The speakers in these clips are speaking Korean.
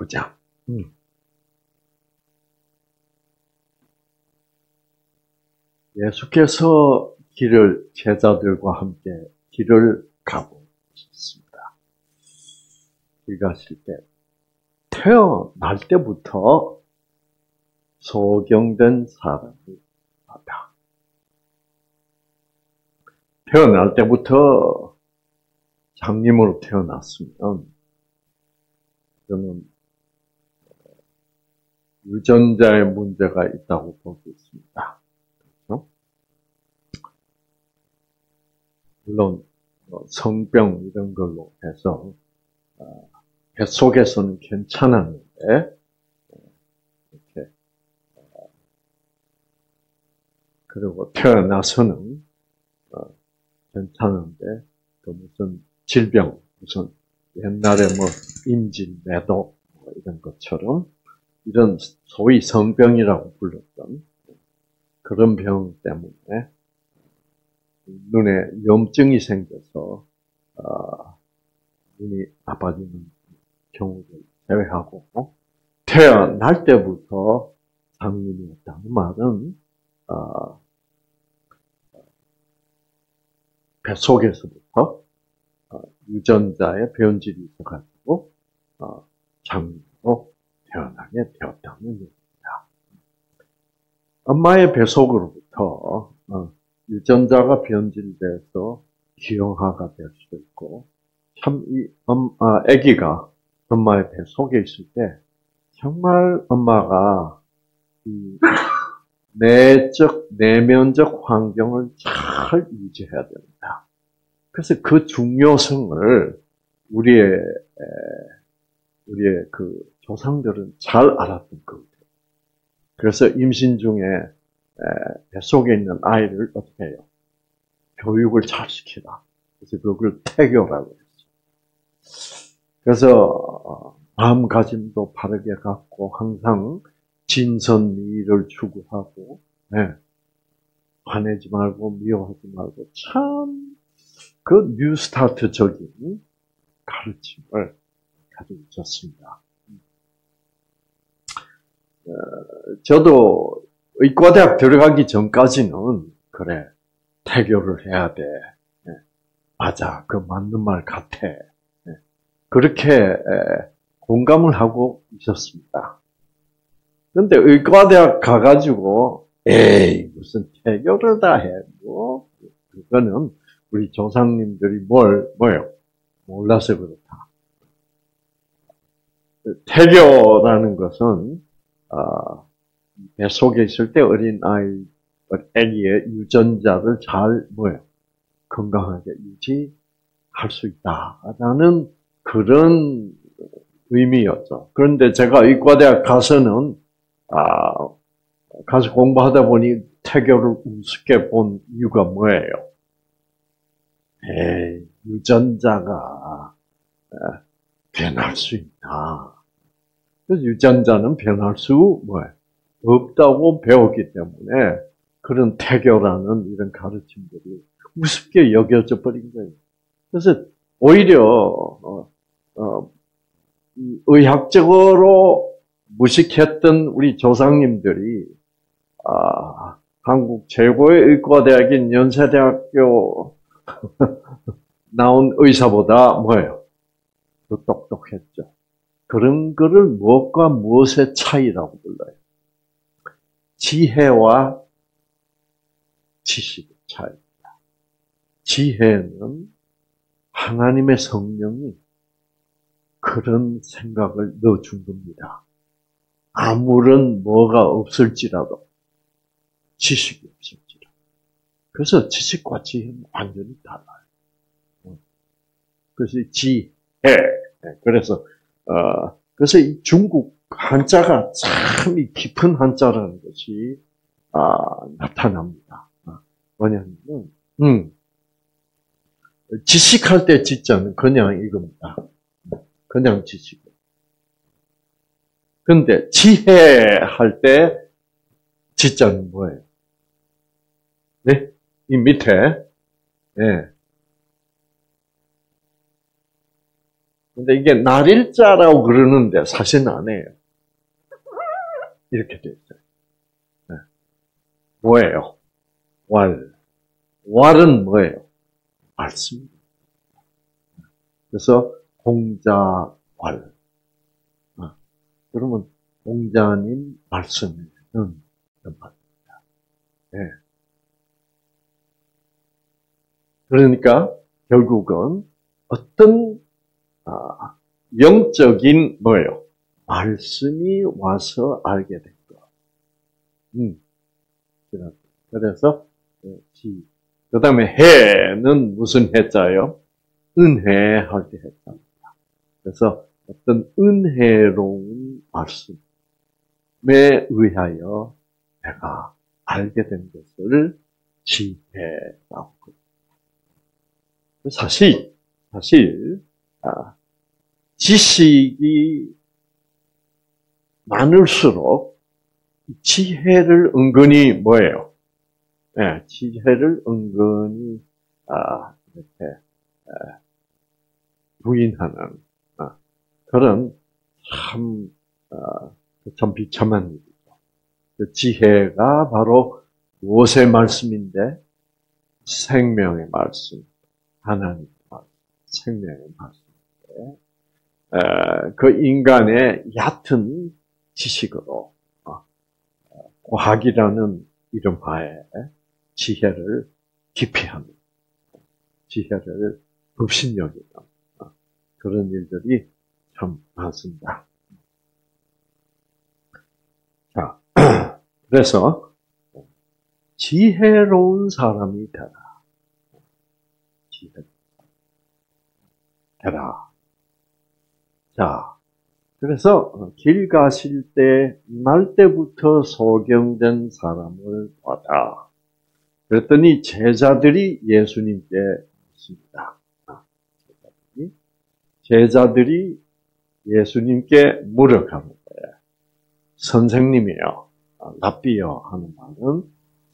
보자. 예수께서 제자들과 함께 길을 가고 있습니다. 길 가실 때, 태어날 때부터 소경된 사람이 왔다. 태어날 때부터 장님으로 태어났으면, 저는 유전자의 문제가 있다고 보고 있습니다. 그렇죠? 물론 성병 이런 걸로 해서 뱃속에서는 괜찮았는데 이렇게 그리고 태어나서는 괜찮은데 그 무슨 질병, 무슨 옛날에 뭐 임진매도 이런 것처럼 이런 소위 성병이라고 불렀던 그런 병 때문에 눈에 염증이 생겨서 눈이 나빠지는 경우를 제외하고 태어날 때부터 장님이었다는 말은 뱃속에서부터 유전자의 변질이 있어가지고 장님으로 태어나게 되었다는 얘기입니다. 엄마의 뱃속으로부터 유전자가 변질돼서 기형아가 될 수도 있고, 참 아기가 엄마의 뱃속에 있을 때 정말 엄마가 이 내면적 환경을 잘 유지해야 됩니다. 그래서 그 중요성을 우리의 그 조상들은 잘 알았던 거예요. 그래서 임신 중에 뱃속에 있는 아이를 어떻게 해요? 교육을 잘 시키라. 그래서 그걸 태교라고 했어요. 그래서 마음가짐도 바르게 갖고 항상 진선미를 추구하고 화내지 말고 미워하지 말고 참 그 뉴스타트적인 가르침을 가지고 있었습니다. 저도 의과대학 들어가기 전까지는 그래 태교를 해야 돼. 맞아, 그 맞는 말 같아. 그렇게 공감을 하고 있었습니다. 그런데 의과대학 가가지고 에이 무슨 태교를 다 해. 뭐 그거는 우리 조상님들이 뭐요? 몰라서 그렇다. 태교라는 것은 뱃속에 있을 때 아기의 유전자를 잘 건강하게 유지할 수 있다라는 그런 의미였죠. 그런데 제가 의과대학 가서는 가서 공부하다 보니 태교를 우습게 본 이유가 뭐예요? 유전자가 변할 수 있다. 그래서 유전자는 변할 수 없다고 배웠기 때문에 그런 태교라는 이런 가르침들이 우습게 여겨져 버린 거예요. 그래서 오히려 의학적으로 무식했던 우리 조상님들이 한국 최고의 의과대학인 연세대학교 나온 의사보다 더 똑똑했죠. 그런 거를 무엇과 무엇의 차이라고 불러요? 지혜와 지식의 차이입니다. 지혜는 하나님의 성령이 그런 생각을 넣어준 겁니다. 아무런 뭐가 없을지라도 지식이 없을지라도. 그래서 지식과 지혜는 완전히 달라요. 그래서 지혜. 그래서 이 중국 한자가 참 깊은 한자라는 것이 나타납니다. 뭐냐면 지식할 때 지자는 그냥 이겁니다. 그냥 지식. 그런데 지혜할 때 지자는 뭐예요? 네? 이 밑에 근데 이게 날일자라고 그러는데 사실은 아니에요. 이렇게 돼 있어요. 네. 뭐예요? 왈. 왈은 뭐예요? 말씀. 그래서 공자왈. 그러면 공자님 말씀은 말입니다. 네. 그러니까 결국은 어떤 영적인 뭐예요? 말씀이 와서 알게 된 것. 그래서 그 다음에 해는 무슨 해자요? 은혜할 때 해자입니다. 그래서 어떤 은혜로운 말씀에 의하여 내가 알게 된 것을 지혜라고 합니다. 사실 지식이 많을수록 지혜를 은근히 뭐예요? 네, 지혜를 은근히 이렇게 부인하는 그런 참 비참한 일이죠. 그 지혜가 바로 무엇의 말씀인데? 생명의 말씀, 하나님의 말씀, 생명의 말씀인데 그 인간의 얕은 지식으로 과학이라는 이름하에 지혜를 기피하는, 지혜를 급신여기는 그런 일들이 참 많습니다. 자, 그래서 지혜로운 사람이 되라. 지혜로운 사람이 되라. 자, 그래서 길 가실 때 날 때부터 소경된 사람을 봐라. 그랬더니 제자들이 예수님께 묻습니다. 제자들이 예수님께 물어가는데 선생님이요, 랍비요 하는 말은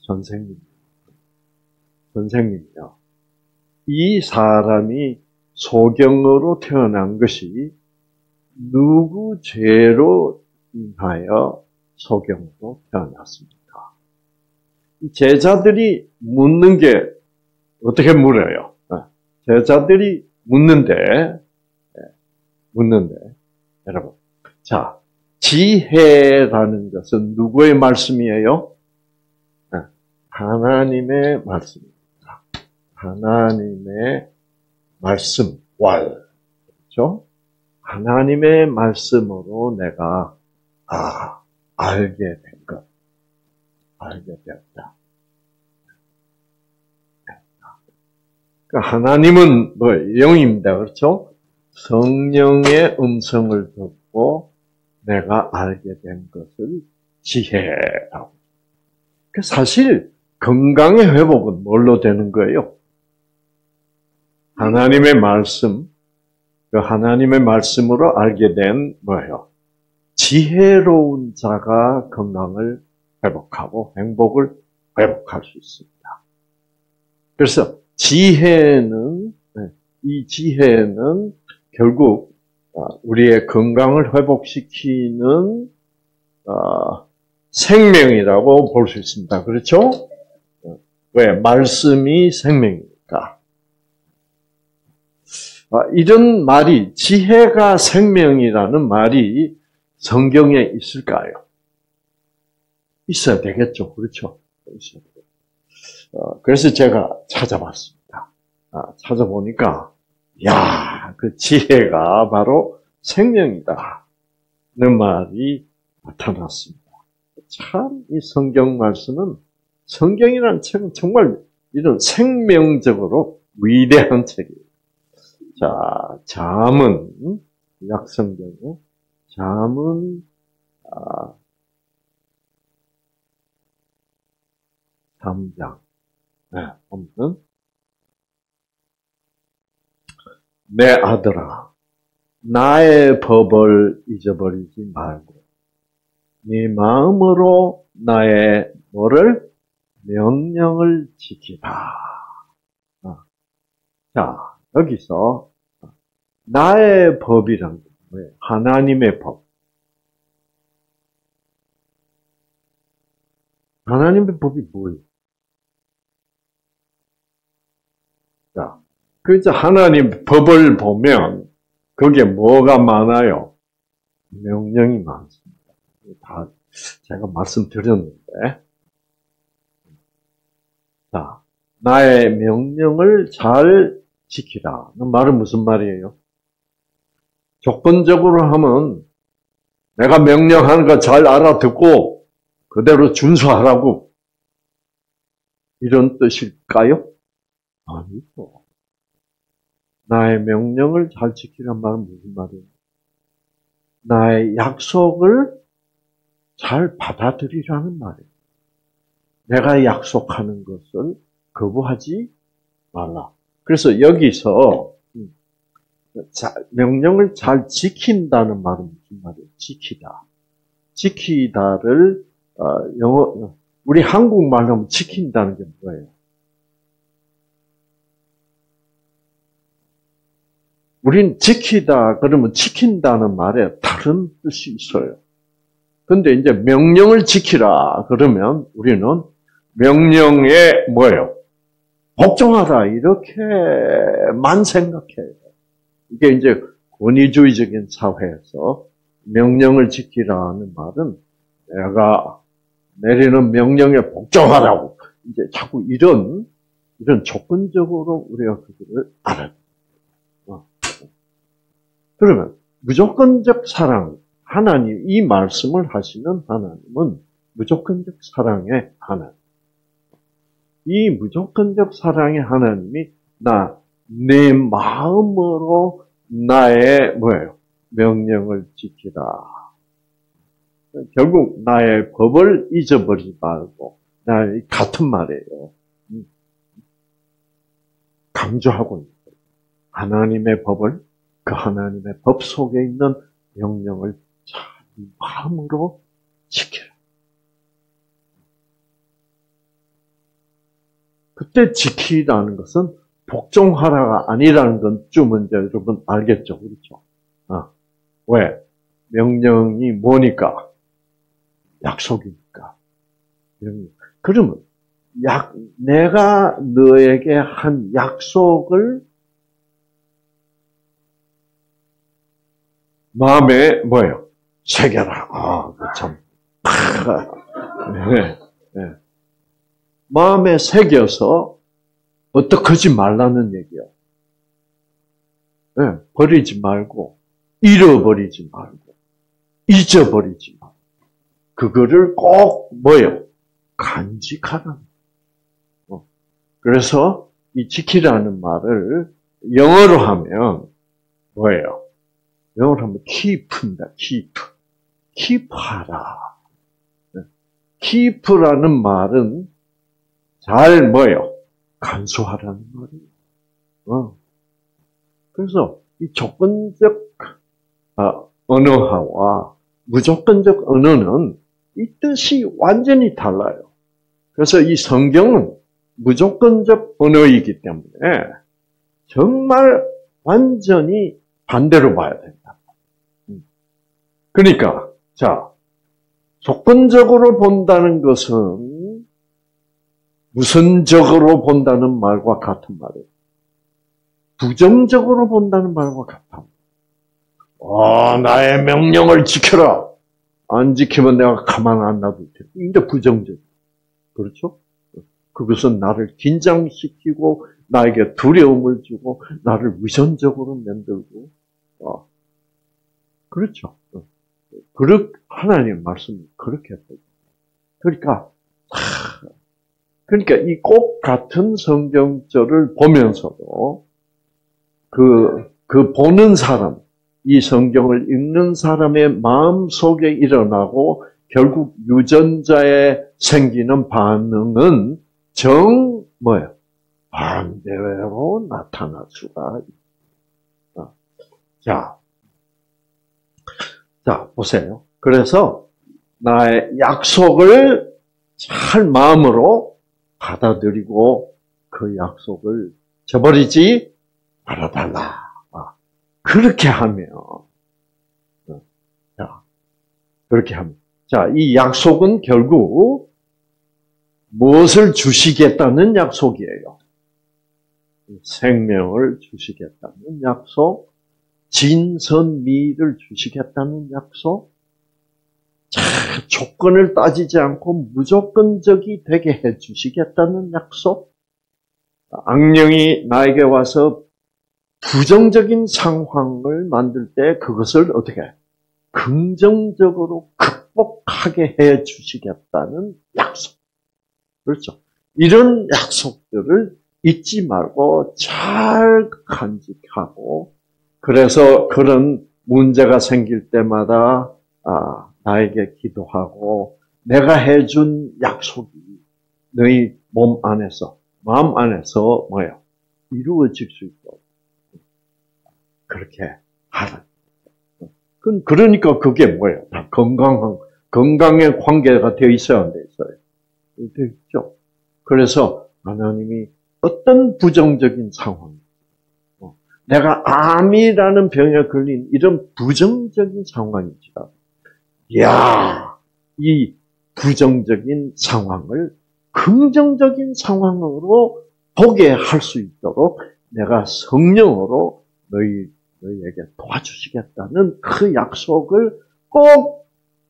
선생님이요. 이 사람이 소경으로 태어난 것이 누구 죄로 인하여 소경으로 태어났습니까? 제자들이 묻는 게 어떻게 물어요? 제자들이 묻는데 여러분, 자, 지혜라는 것은 누구의 말씀이에요? 하나님의 말씀입니다. 하나님의 말씀, 왈. 그렇죠? 하나님의 말씀으로 내가, 알게 된 것. 알게 되었다. 그러니까 하나님은 영입니다. 그렇죠? 성령의 음성을 듣고 내가 알게 된 것을 지혜라고. 사실 건강의 회복은 뭘로 되는 거예요? 하나님의 말씀, 그 하나님의 말씀으로 알게 된 뭐예요? 지혜로운 자가 건강을 회복하고 행복을 회복할 수 있습니다. 그래서 이 지혜는 결국 우리의 건강을 회복시키는 생명이라고 볼 수 있습니다. 그렇죠? 왜? 말씀이 생명이니까. 이런 말이, 지혜가 생명이라는 말이 성경에 있을까요? 있어야 되겠죠. 그렇죠? 있어야 되겠죠. 그래서 제가 찾아봤습니다. 찾아보니까, 그 지혜가 바로 생명이다. 는 말이 나타났습니다. 참, 이 성경 말씀은, 성경이라는 책은 정말 이런 생명적으로 위대한 책이에요. 자, 잠언, 약성경에, 잠언, 3장. 보면, 내 아들아, 나의 법을 잊어버리지 말고, 네 마음으로 나의 뭐를? 명령을 지키라. 자, 여기서 나의 법이란 게 뭐예요? 하나님의 법. 하나님의 법이 뭐예요? 자, 그래서 하나님 법을 보면 거기에 뭐가 많아요? 명령이 많습니다. 다 제가 말씀드렸는데, 자, 나의 명령을 잘 지키라는 말은 무슨 말이에요? 조건적으로 하면 내가 명령하는 거 잘 알아듣고 그대로 준수하라고 이런 뜻일까요? 아니죠. 나의 명령을 잘 지키란 말은 무슨 말이에요? 나의 약속을 잘 받아들이라는 말이에요. 내가 약속하는 것을 거부하지 말라. 그래서 여기서 명령을 잘 지킨다는 말은 무슨 말이에요? 지키다. 지키다를 우리 한국말로 하면 지킨다는 게 뭐예요? 우린 지키다 그러면 지킨다는 말에 다른 뜻이 있어요. 근데 이제 명령을 지키라 그러면 우리는 명령에 뭐예요? 복종하라 이렇게만 생각해요. 이게 이제 권위주의적인 사회에서 명령을 지키라는 말은 내가 내리는 명령에 복종하라고 이제 자꾸 이런 조건적으로 우리가 그거를 알아요. 그러면 무조건적 사랑, 하나님 이 말씀을 하시는 하나님은 무조건적 사랑의 하나님. 이 무조건적 사랑의 하나님이 내 마음으로 나의 뭐예요? 명령을 지키라. 결국 나의 법을 잊어버리지 말고 같은 말이에요. 강조하고 있는 거예요. 하나님의 법을 그 하나님의 법 속에 있는 명령을 잘 마음으로 지키라. 그때 지키라는 것은 복종하라가 아니라는 건 좀 이제 여러분 알겠죠? 그렇죠? 왜? 명령이 뭐니까? 약속이니까. 그러면 내가 너에게 한 약속을 마음에 뭐예요? 새겨라. 참. 네, 네. 마음에 새겨서 어떡하지 말라는 얘기요. 네, 버리지 말고, 잃어버리지 말고, 잊어버리지 말고, 그거를 꼭 뭐예요? 간직하라는 거예요. 그래서 이 지키라는 말을 영어로 하면 뭐예요? 영어로 하면 keep입니다. keep하라. keep라는 말은 잘 뭐예요? 간수하라는 말이에요. 그래서 이 조건적 언어와 무조건적 언어는 이 뜻이 완전히 달라요. 그래서 이 성경은 무조건적 언어이기 때문에 정말 완전히 반대로 봐야 된다. 그러니까 조건적으로 본다는 것은 무선적으로 본다는 말과 같은 말이에요. 부정적으로 본다는 말과 같아. 나의 명령을 지켜라. 안 지키면 내가 가만 안 놔둘 테니. 이게 부정적. 그렇죠? 그것은 나를 긴장시키고 나에게 두려움을 주고 나를 위선적으로 만들고 그렇죠. 하나님 말씀이 그렇게 했어요. 그러니까 이 꼭 같은 성경절을 보면서도 그 보는 사람, 이 성경을 읽는 사람의 마음 속에 일어나고 결국 유전자에 생기는 반응은 뭐예요? 반대로 나타날 수가 있다. 자, 보세요. 그래서 나의 약속을 잘 마음으로 받아들이고 그 약속을 저버리지 말아달라. 그렇게 하면, 자, 그렇게 하면. 자, 이 약속은 결국 무엇을 주시겠다는 약속이에요? 생명을 주시겠다는 약속, 진선미를 주시겠다는 약속, 자, 조건을 따지지 않고 무조건적이 되게 해 주시겠다는 약속, 악령이 나에게 와서 부정적인 상황을 만들 때 그것을 어떻게 해? 긍정적으로 극복하게 해 주시겠다는 약속. 그렇죠. 이런 약속들을 잊지 말고 잘 간직하고, 그래서 그런 문제가 생길 때마다 나에게 기도하고 내가 해준 약속이 너희 몸 안에서, 마음 안에서 뭐예요? 이루어질 수 있도록 그렇게 하라. 그러니까 그게 뭐예요? 다 건강에 관계가 되어 있어야 안 돼 있어요. 되어 있죠. 그래서 하나님이 어떤 부정적인 상황, 내가 암이라는 병에 걸린 이런 부정적인 상황이지라도, 이 부정적인 상황을 긍정적인 상황으로 보게 할 수 있도록 내가 성령으로 너희에게 도와주시겠다는 그 약속을 꼭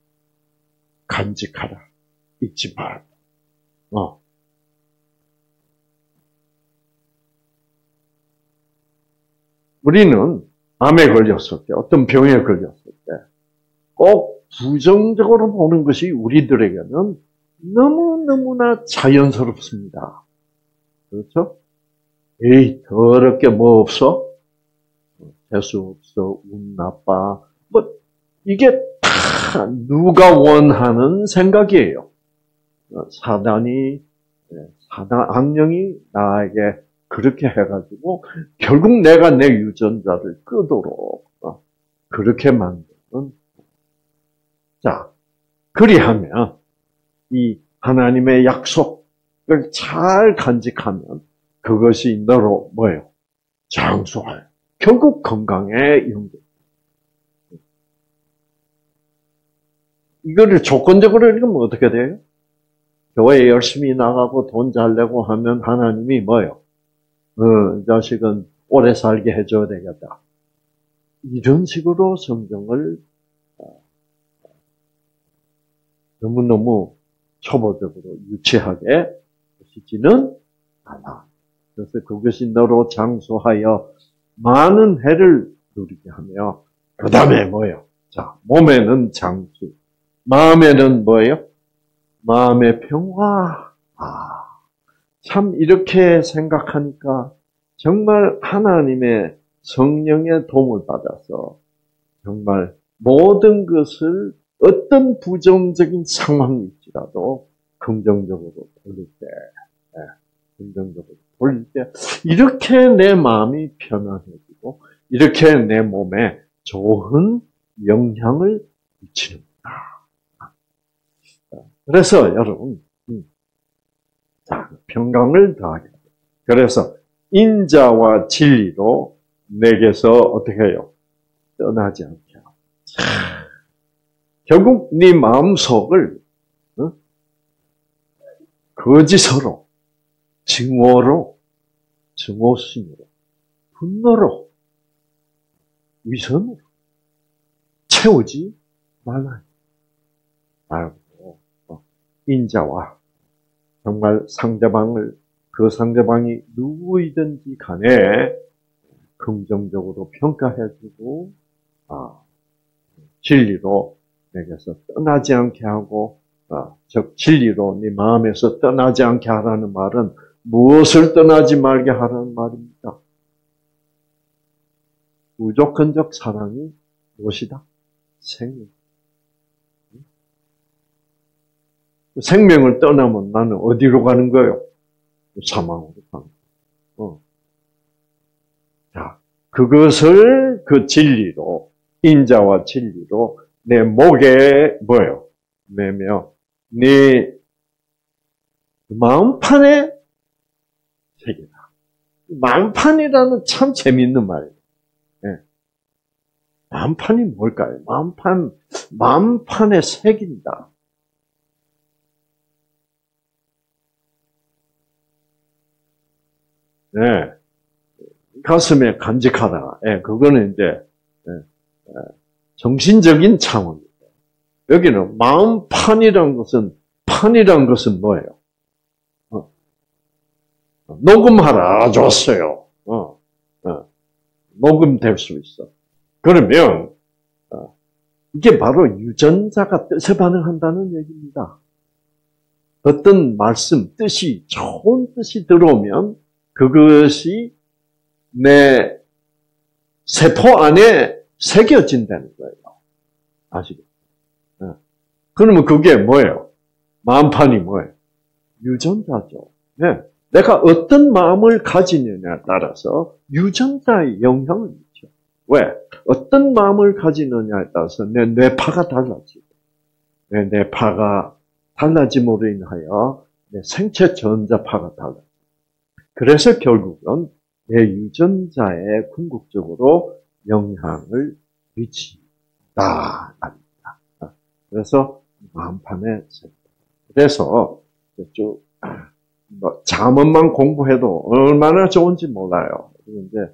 간직하라. 잊지 말고. 우리는 암에 걸렸을 때, 어떤 병에 걸렸을 때, 꼭 부정적으로 보는 것이 우리들에게는 너무너무나 자연스럽습니다. 그렇죠? 에이, 더럽게 뭐 없어? 재수 없어, 운 나빠. 이게 다 누가 원하는 생각이에요. 악령이 나에게 그렇게 해가지고, 결국 내가 내 유전자를 끄도록, 그렇게 만드는. 자, 그리하면, 이 하나님의 약속을 잘 간직하면, 그것이 너로 뭐예요? 장수할. 결국 건강에 연결. 이거를 조건적으로 읽으면 어떻게 돼요? 교회에 열심히 나가고 돈 잘 내고 하면 하나님이 뭐예요? 자식은 오래 살게 해줘야 되겠다. 이런 식으로 성경을 너무너무 초보적으로 유치하게 보시지는 않아. 그래서 그것이 너로 장수하여 많은 해를 누리게 하며, 그 다음에 뭐예요? 자, 몸에는 장수, 마음에는 뭐예요? 마음의 평화. 참 이렇게 생각하니까 정말 하나님의 성령의 도움을 받아서 정말 모든 것을 어떤 부정적인 상황일지라도 긍정적으로 돌릴 때, 긍정적으로 돌릴 때 이렇게 내 마음이 편안해지고 이렇게 내 몸에 좋은 영향을 미치는구나. 그래서 여러분, 평강을 더하게. 그래서 인자와 진리로 내게서 어떻게 해요? 떠나지 않게 하고. 결국 네 마음속을 거짓으로, 증오로, 증오심으로, 분노로, 위선으로 채우지 말라. 말고 인자와 정말 그 상대방이 누구이든지 간에 긍정적으로 평가해주고, 진리로 내게서 떠나지 않게 하고, 즉 진리로 네 마음에서 떠나지 않게 하라는 말은 무엇을 떠나지 말게 하라는 말입니다. 무조건적 사랑이 무엇이다? 생명. 생명을 떠나면 나는 어디로 가는 거예요? 사망으로 가는 거예요. 자, 그것을 그 진리로, 인자와 진리로 내 목에 뭐예요? 매며 네 마음판에 새기라. 마음판이라는 참 재미있는 말이에요. 마음판이 뭘까요? 마음판에 새긴다. 네. 가슴에 간직하다. 예, 그거는 이제, 정신적인 차원입니다. 여기는 마음판이란 것은 뭐예요? 녹음하라 줬어요. 녹음될 수 있어. 그러면, 이게 바로 유전자가 뜻에 반응한다는 얘기입니다. 어떤 말씀, 좋은 뜻이 들어오면 그것이 내 세포 안에 새겨진다는 거예요. 아시겠죠? 그러면 그게 뭐예요? 마음판이 뭐예요? 유전자죠. 네. 내가 어떤 마음을 가지느냐에 따라서 유전자의 영향을 미쳐. 왜? 어떤 마음을 가지느냐에 따라서 내 뇌파가 달라지고, 내 뇌파가 달라짐으로 인하여 내 생체 전자파가 달라져. 그래서 결국은 내 유전자에 궁극적으로 영향을 미친다. 그래서 마음판에 그래서 쭉 잠언만 공부해도 얼마나 좋은지 몰라요. 그런데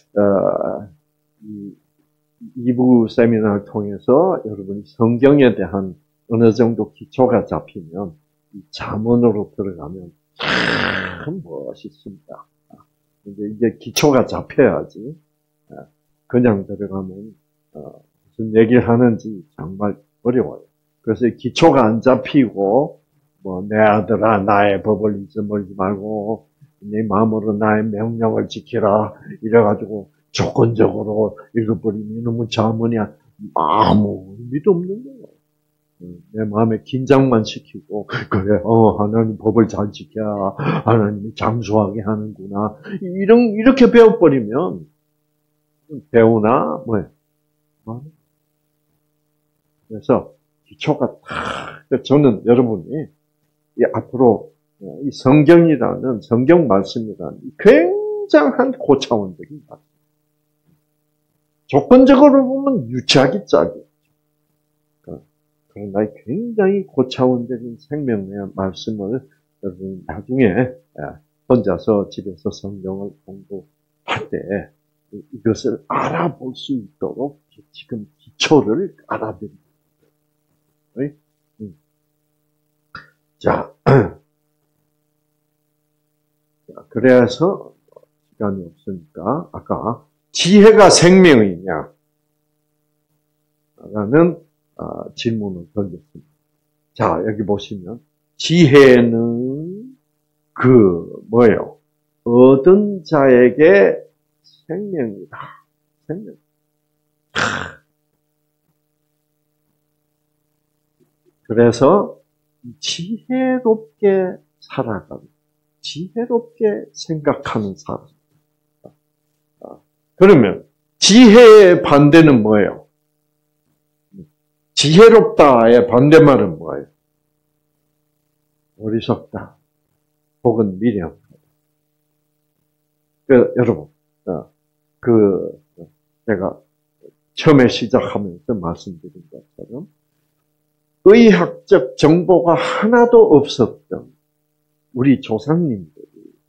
2부 세미나를 통해서 여러분이 성경에 대한 어느 정도 기초가 잡히면 이 잠언으로 들어가면 참 멋있습니다. 근데 이게 기초가 잡혀야지 그냥 들어가면 무슨 얘기를 하는지 정말 어려워요. 그래서 기초가 안 잡히고 내 아들아 나의 법을 잊어버리지 말고 네 마음으로 나의 명령을 지키라 이래가지고 조건적으로 읽어버리면 이놈은 잠언이야. 아무 의미도 없는 거예요. 내 마음에 긴장만 시키고 그래 하나님 법을 잘 지켜야 하나님이 장수하게 하는구나 이렇게 배워버리면 배우나 뭐예요? 그래서 기초가 저는 여러분이 앞으로 이 성경이라는 성경 말씀이라는 굉장한 고차원적인 말씀. 조건적으로 보면 유치하기 짝이에요. 그러나 굉장히 고차원적인 생명의 말씀을 여러분 나중에 혼자서 집에서 성경을 공부할 때 이것을 알아볼 수 있도록 지금 기초를 알아드립니다. 자, 그래서 시간이 없으니까 아까 지혜가 생명이냐 라는 질문을 던졌습니다. 자, 여기 보시면 지혜는 뭐예요? 얻은 자에게 생명이다. 생명. 그래서 지혜롭게 살아가는, 지혜롭게 생각하는 사람. 그러면 지혜의 반대는 뭐예요? 지혜롭다의 반대말은 뭐예요? 어리석다. 혹은 미련하다. 여러분, 제가 처음에 시작하면서 말씀드린 것처럼 의학적 정보가 하나도 없었던 우리 조상님들이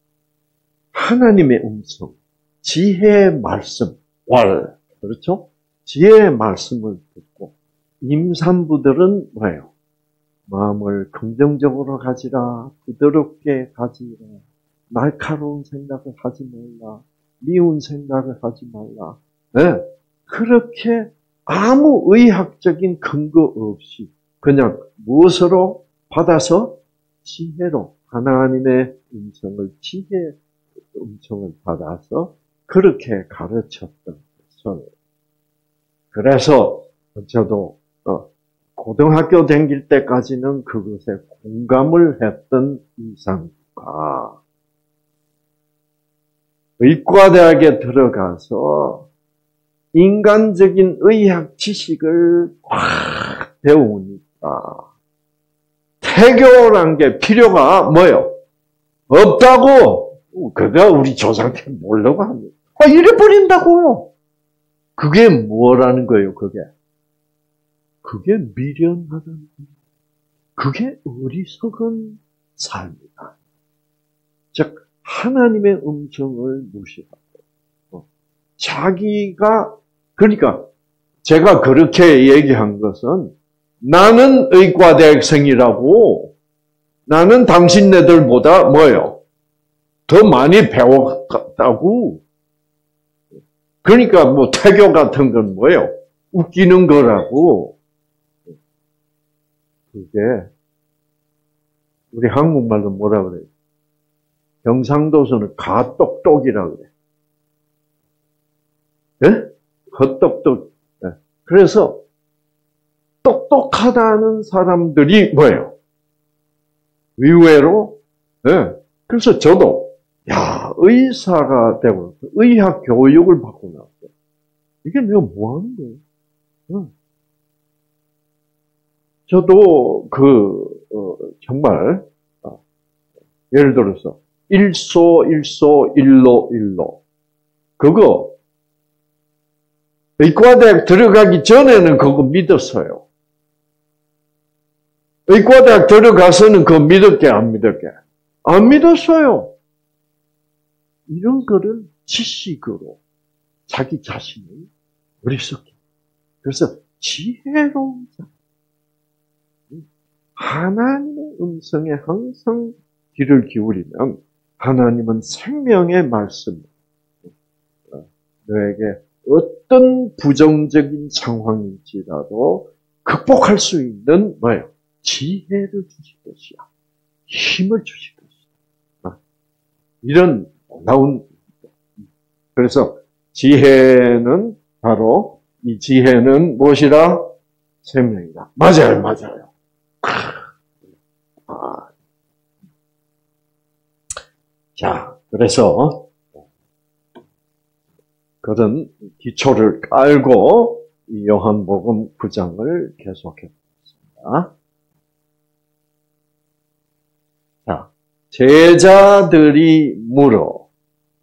하나님의 음성, 지혜의 말씀, 그렇죠? 지혜의 말씀을 듣고 임산부들은 뭐예요? 마음을 긍정적으로 가지라, 부드럽게 가지라, 날카로운 생각을 하지 말라, 미운 생각을 하지 말라. 네. 그렇게 아무 의학적인 근거 없이 그냥 무엇으로 받아서 지혜로 하나님의 음성을 지혜의 음성을 받아서 그렇게 가르쳤던 것을. 그래서 저도 고등학교 다닐 때까지는 그것에 공감을 했던 이상과 의과대학에 들어가서 인간적인 의학 지식을 확 배우니까 태교란 게 필요가 뭐예요? 없다고. 그가 우리 조상들 모르고 합니다. 이래 버린다고. 그게 뭐라는 거예요, 그게? 그게 미련하다는 거예요. 그게 어리석은 삶이다. 즉, 하나님의 음성을 무시하고, 자기가, 그러니까, 제가 그렇게 얘기한 것은, 나는 의과대학생이라고, 나는 당신네들보다 뭐예요? 더 많이 배웠다고. 그러니까 뭐 태교 같은 건 뭐예요? 웃기는 거라고. 그게 우리 한국말로 뭐라 그래요? 경상도서는 가똑똑이라 그래. 예? 헛똑똑. 예. 그래서 똑똑하다는 사람들이 뭐예요? 의외로. 예. 그래서 저도 의사가 되고 의학 교육을 받고 나왔어요. 이게 내가 뭐 하는 거예요? 예. 저도 정말 예를 들어서 일소 일로 그거 의과대학 들어가기 전에는 그거 믿었어요. 의과대학 들어가서는 그거 믿었게 안 믿었게? 안 믿었어요. 이런 거를 지식으로 자기 자신을 어리석게. 그래서 지혜로운 자. 하나님의 음성에 항상 귀를 기울이면 하나님은 생명의 말씀, 너에게 어떤 부정적인 상황일지라도 극복할 수 있는 뭐예요? 지혜를 주실 것이야. 힘을 주실 것이야. 이런 놀라운. 그래서 지혜는 바로 이 지혜는 무엇이라? 생명이다. 맞아요. 자, 그래서 그런 기초를 깔고 이 요한복음 9장을 계속해 보겠습니다. 자, 제자들이 물어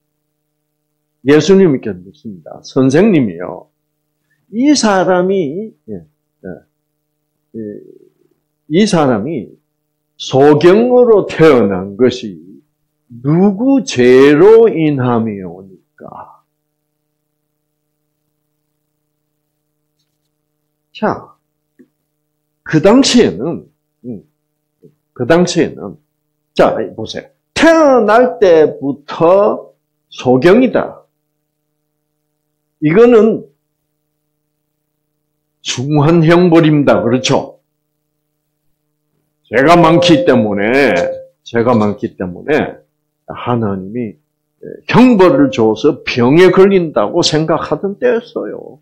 예수님께 묻습니다. 선생님이요, 이 사람이 소경으로 태어난 것이 누구 죄로 인함이오니까? 자, 그 당시에는, 자, 보세요. 태어날 때부터 소경이다. 이거는 중한 형벌입니다. 그렇죠? 죄가 많기 때문에 하나님이 형벌을 줘서 병에 걸린다고 생각하던 때였어요.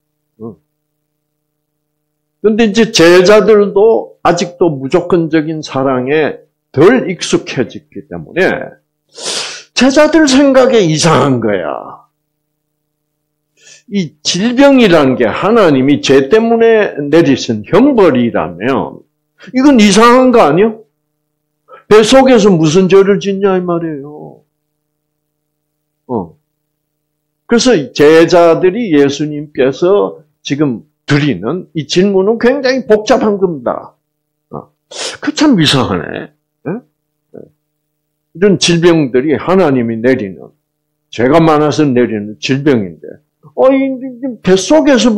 그런데 이제 제자들도 아직도 무조건적인 사랑에 덜 익숙해졌기 때문에 제자들 생각에 이상한 거야. 이 질병이라는 게 하나님이 죄 때문에 내리신 형벌이라면 이건 이상한 거 아니요? 뱃속에서 무슨 죄를 짓냐 이 말이에요. 그래서 제자들이 예수님께서 지금 드리는 이 질문은 굉장히 복잡한 겁니다. 그 참 이상하네. 이런 질병들이 하나님이 내리는, 죄가 많아서 내리는 질병인데, 뱃속에서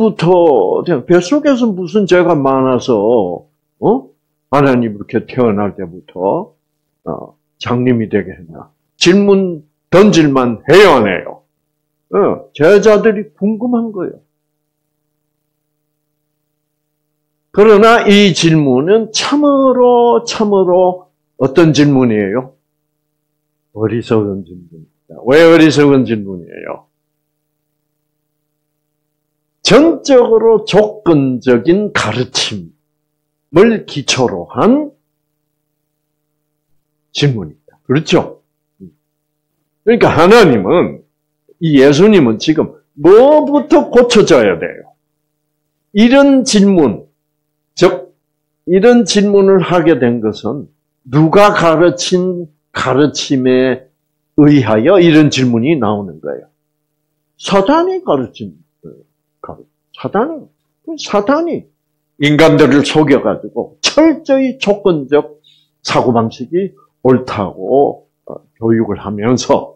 무슨 죄가 많아서, 하나님 이렇게 태어날 때부터, 장님이 되게 했나. 질문 던질만 해요, 안 해요? 제자들이 궁금한 거예요. 그러나 이 질문은 참으로 어떤 질문이에요? 어리석은 질문입니다. 왜 어리석은 질문이에요? 전적으로 조건적인 가르침을 기초로 한 질문입니다. 그렇죠? 그러니까 하나님은, 이 예수님은 지금 뭐부터 고쳐져야 돼요? 이런 질문, 즉 이런 질문을 하게 된 것은 누가 가르친 가르침에 의하여 이런 질문이 나오는 거예요. 사단이 가르친 거예요. 사단이 인간들을 속여가지고 철저히 조건적 사고방식이 옳다고 교육을 하면서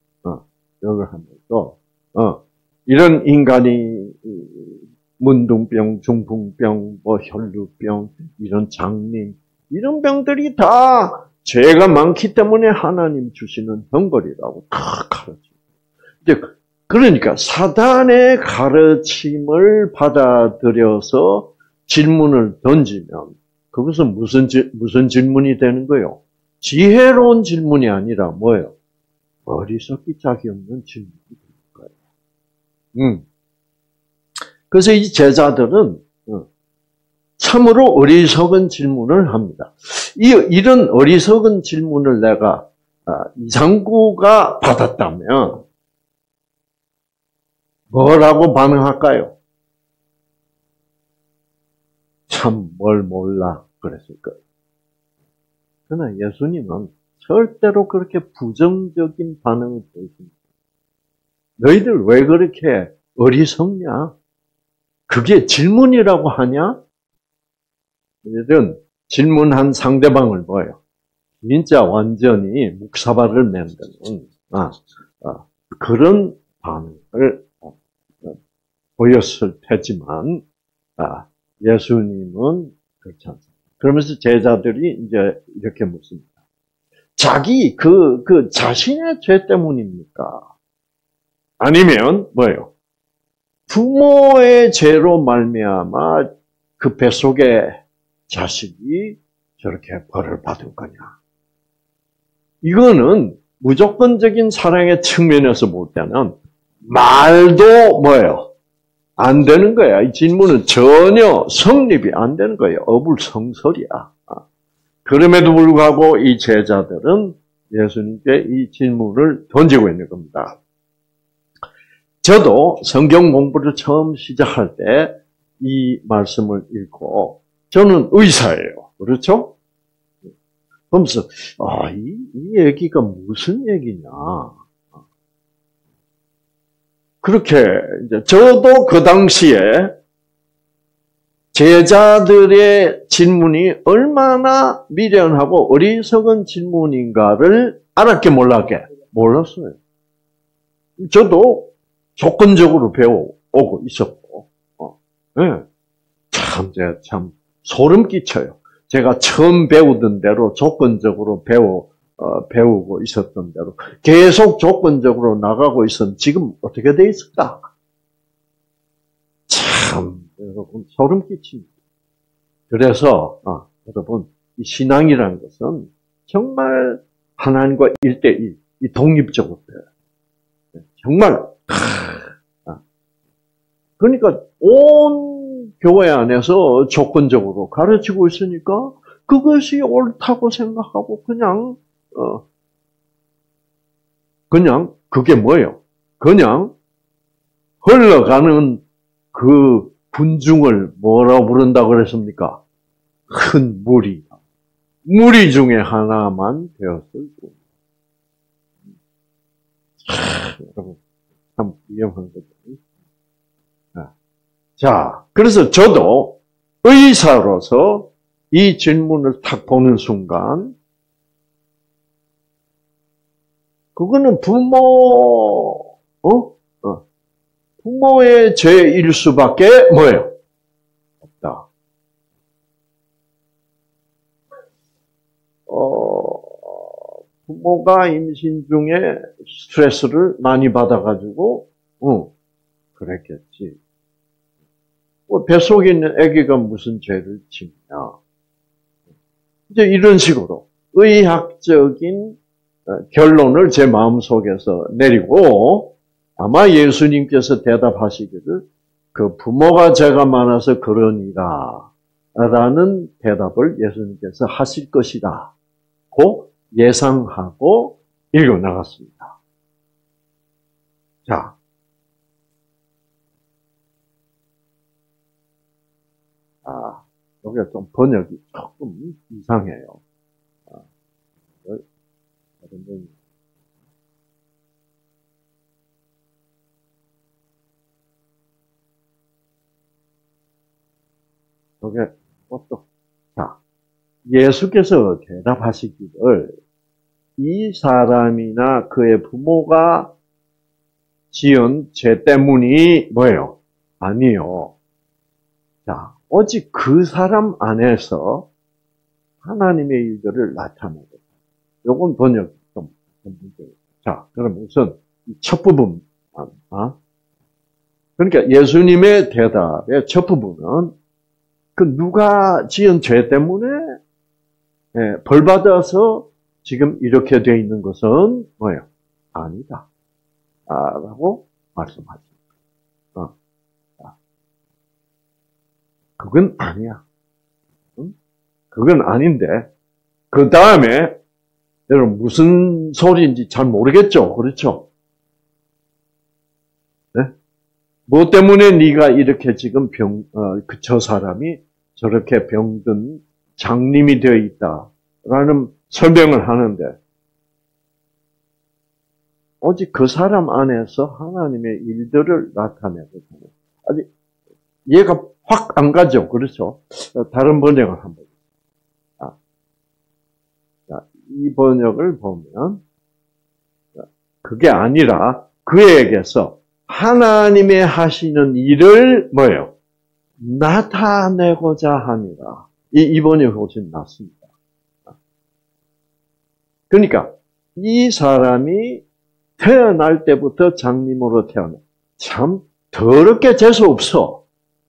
이런 인간이 문둥병, 중풍병, 혈루병, 이런 장님, 이런 병들이 다 죄가 많기 때문에 하나님 주시는 형벌이라고 다 가르쳐요. 그러니까 사단의 가르침을 받아들여서 질문을 던지면 그것은 무슨 질문이 되는 거예요? 지혜로운 질문이 아니라 뭐예요? 어리석기 짝이 없는 질문이 되는 거예요. 그래서 이 제자들은 참으로 어리석은 질문을 합니다. 이런 어리석은 질문을 내가 이상구가 받았다면 뭐라고 반응할까요? 참 뭘 몰라 그랬을 거예요. 그러나 예수님은 절대로 그렇게 부정적인 반응을 보여줍니다. 너희들 왜 그렇게 어리석냐? 그게 질문이라고 하냐? 이런 질문한 상대방을 뭐예요? 진짜 완전히 묵사발을 만드는 그런 반응을 보였을 테지만 예수님은 그렇지 않습니다. 그러면서 제자들이 이제 이렇게 묻습니다. 자기 자신의 죄 때문입니까? 아니면 뭐예요? 부모의 죄로 말미암아 그 뱃속에 자식이 저렇게 벌을 받을 거냐? 이거는 무조건적인 사랑의 측면에서 볼 때는 말도 뭐예요? 안 되는 거야. 이 질문은 전혀 성립이 안 되는 거예요. 어불성설이야. 그럼에도 불구하고 이 제자들은 예수님께 이 질문을 던지고 있는 겁니다. 저도 성경 공부를 처음 시작할 때 이 말씀을 읽고 저는 의사예요. 그렇죠? 그러면서 이 얘기가 무슨 얘기냐? 그렇게 이제 저도 그 당시에 제자들의 질문이 얼마나 미련하고 어리석은 질문인가를 알았게 몰랐게 몰랐어요. 저도 조건적으로 배워오고 있었고, 네. 참 소름 끼쳐요. 제가 처음 배우던 대로 조건적으로 배우고 있었던 대로 계속 조건적으로 나가고 있었는데 지금 어떻게 돼 있을까? 참 여러분 소름 끼칩니다. 그래서 여러분 이 신앙이라는 것은 정말 하나님과 1대1 이 독립적으로 돼요. 정말 그러니까 온 교회 안에서 조건적으로 가르치고 있으니까 그것이 옳다고 생각하고 그냥 그게 뭐예요? 그냥 흘러가는 그 분중을 뭐라고 부른다고 그랬습니까? 큰 무리 중에 하나만 되었을 뿐. 여러분 참 위험한 거죠. 자, 그래서 저도 의사로서 이 질문을 탁 보는 순간, 그거는 부모의 죄일 수밖에 뭐예요? 없다. 부모가 임신 중에 스트레스를 많이 받아가지고, 그랬겠지. 뱃속에 있는 아기가 무슨 죄를 짓냐. 이제 이런 식으로 의학적인 결론을 제 마음속에서 내리고 아마 예수님께서 대답하시기를 그 부모가 죄가 많아서 그러니라 라는 대답을 예수님께서 하실 것이다 고 예상하고 읽어나갔습니다. 자, 여기가 좀 번역이 조금 이상해요. 그게 또, 자, 예수께서 대답하시기를 이 사람이나 그의 부모가 지은 죄 때문이 뭐예요? 아니요. 자, 오직 그 사람 안에서 하나님의 일들을 나타내고. 요건 번역 좀 문제예요. 자, 그럼 우선 첫 부분. 그러니까 예수님의 대답의 첫 부분은 그 누가 지은 죄 때문에 벌 받아서 지금 이렇게 되어 있는 것은 뭐예요? 아니다. 라고 말씀하죠. 그건 아니야. 그건 아닌데, 그 다음에, 여러분, 무슨 소리인지 잘 모르겠죠? 그렇죠? 네? 뭐 때문에 네가 이렇게 지금 저 사람이 저렇게 병든 장님이 되어 있다라는 설명을 하는데, 오직 그 사람 안에서 하나님의 일들을 나타내거든요. 아직 이해가 확 안 가죠. 그렇죠? 다른 번역을 한번. 이 번역을 보면 그게 아니라 그에게서 하나님의 하시는 일을 뭐예요? 나타내고자 하니라. 이 번역이 훨씬 낫습니다. 그러니까 이 사람이 태어날 때부터 장님으로 태어나. 참 더럽게 재수 없어.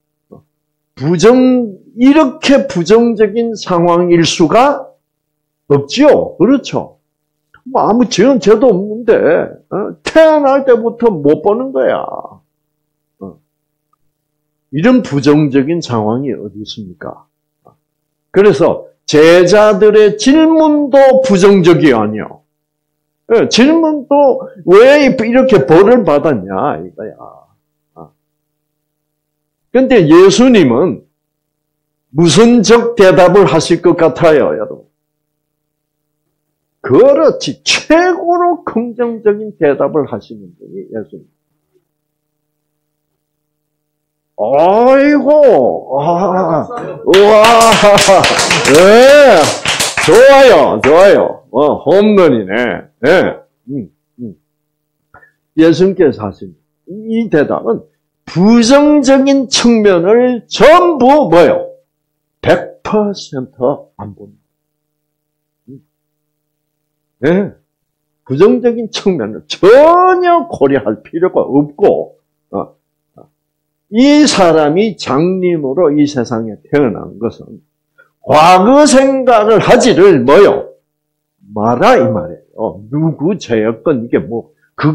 이렇게 부정적인 상황일 수가 없지요. 그렇죠. 뭐 아무 죄는 죄도 없는데 태어날 때부터 못 보는 거야. 이런 부정적인 상황이 어디 있습니까? 그래서 제자들의 질문도 부정적이 아니요. 질문도 왜 이렇게 벌을 받았냐 이거야. 그런데 예수님은 무슨 적 대답을 하실 것 같아요, 여러분? 그렇지. 최고로 긍정적인 대답을 하시는 분이 예수님. 아이고, 우와, 네, 좋아요. 홈런이네. 네. 예수님께서 하신 이 대답은 부정적인 측면을 전부 뭐예요? 100%안 봅니다. 네. 부정적인 측면을 전혀 고려할 필요가 없고, 이 사람이 장님으로 이 세상에 태어난 것은 과거 생각을 하지를 뭐요? 마라 이 말이에요. 누구 죄였건 이게 뭐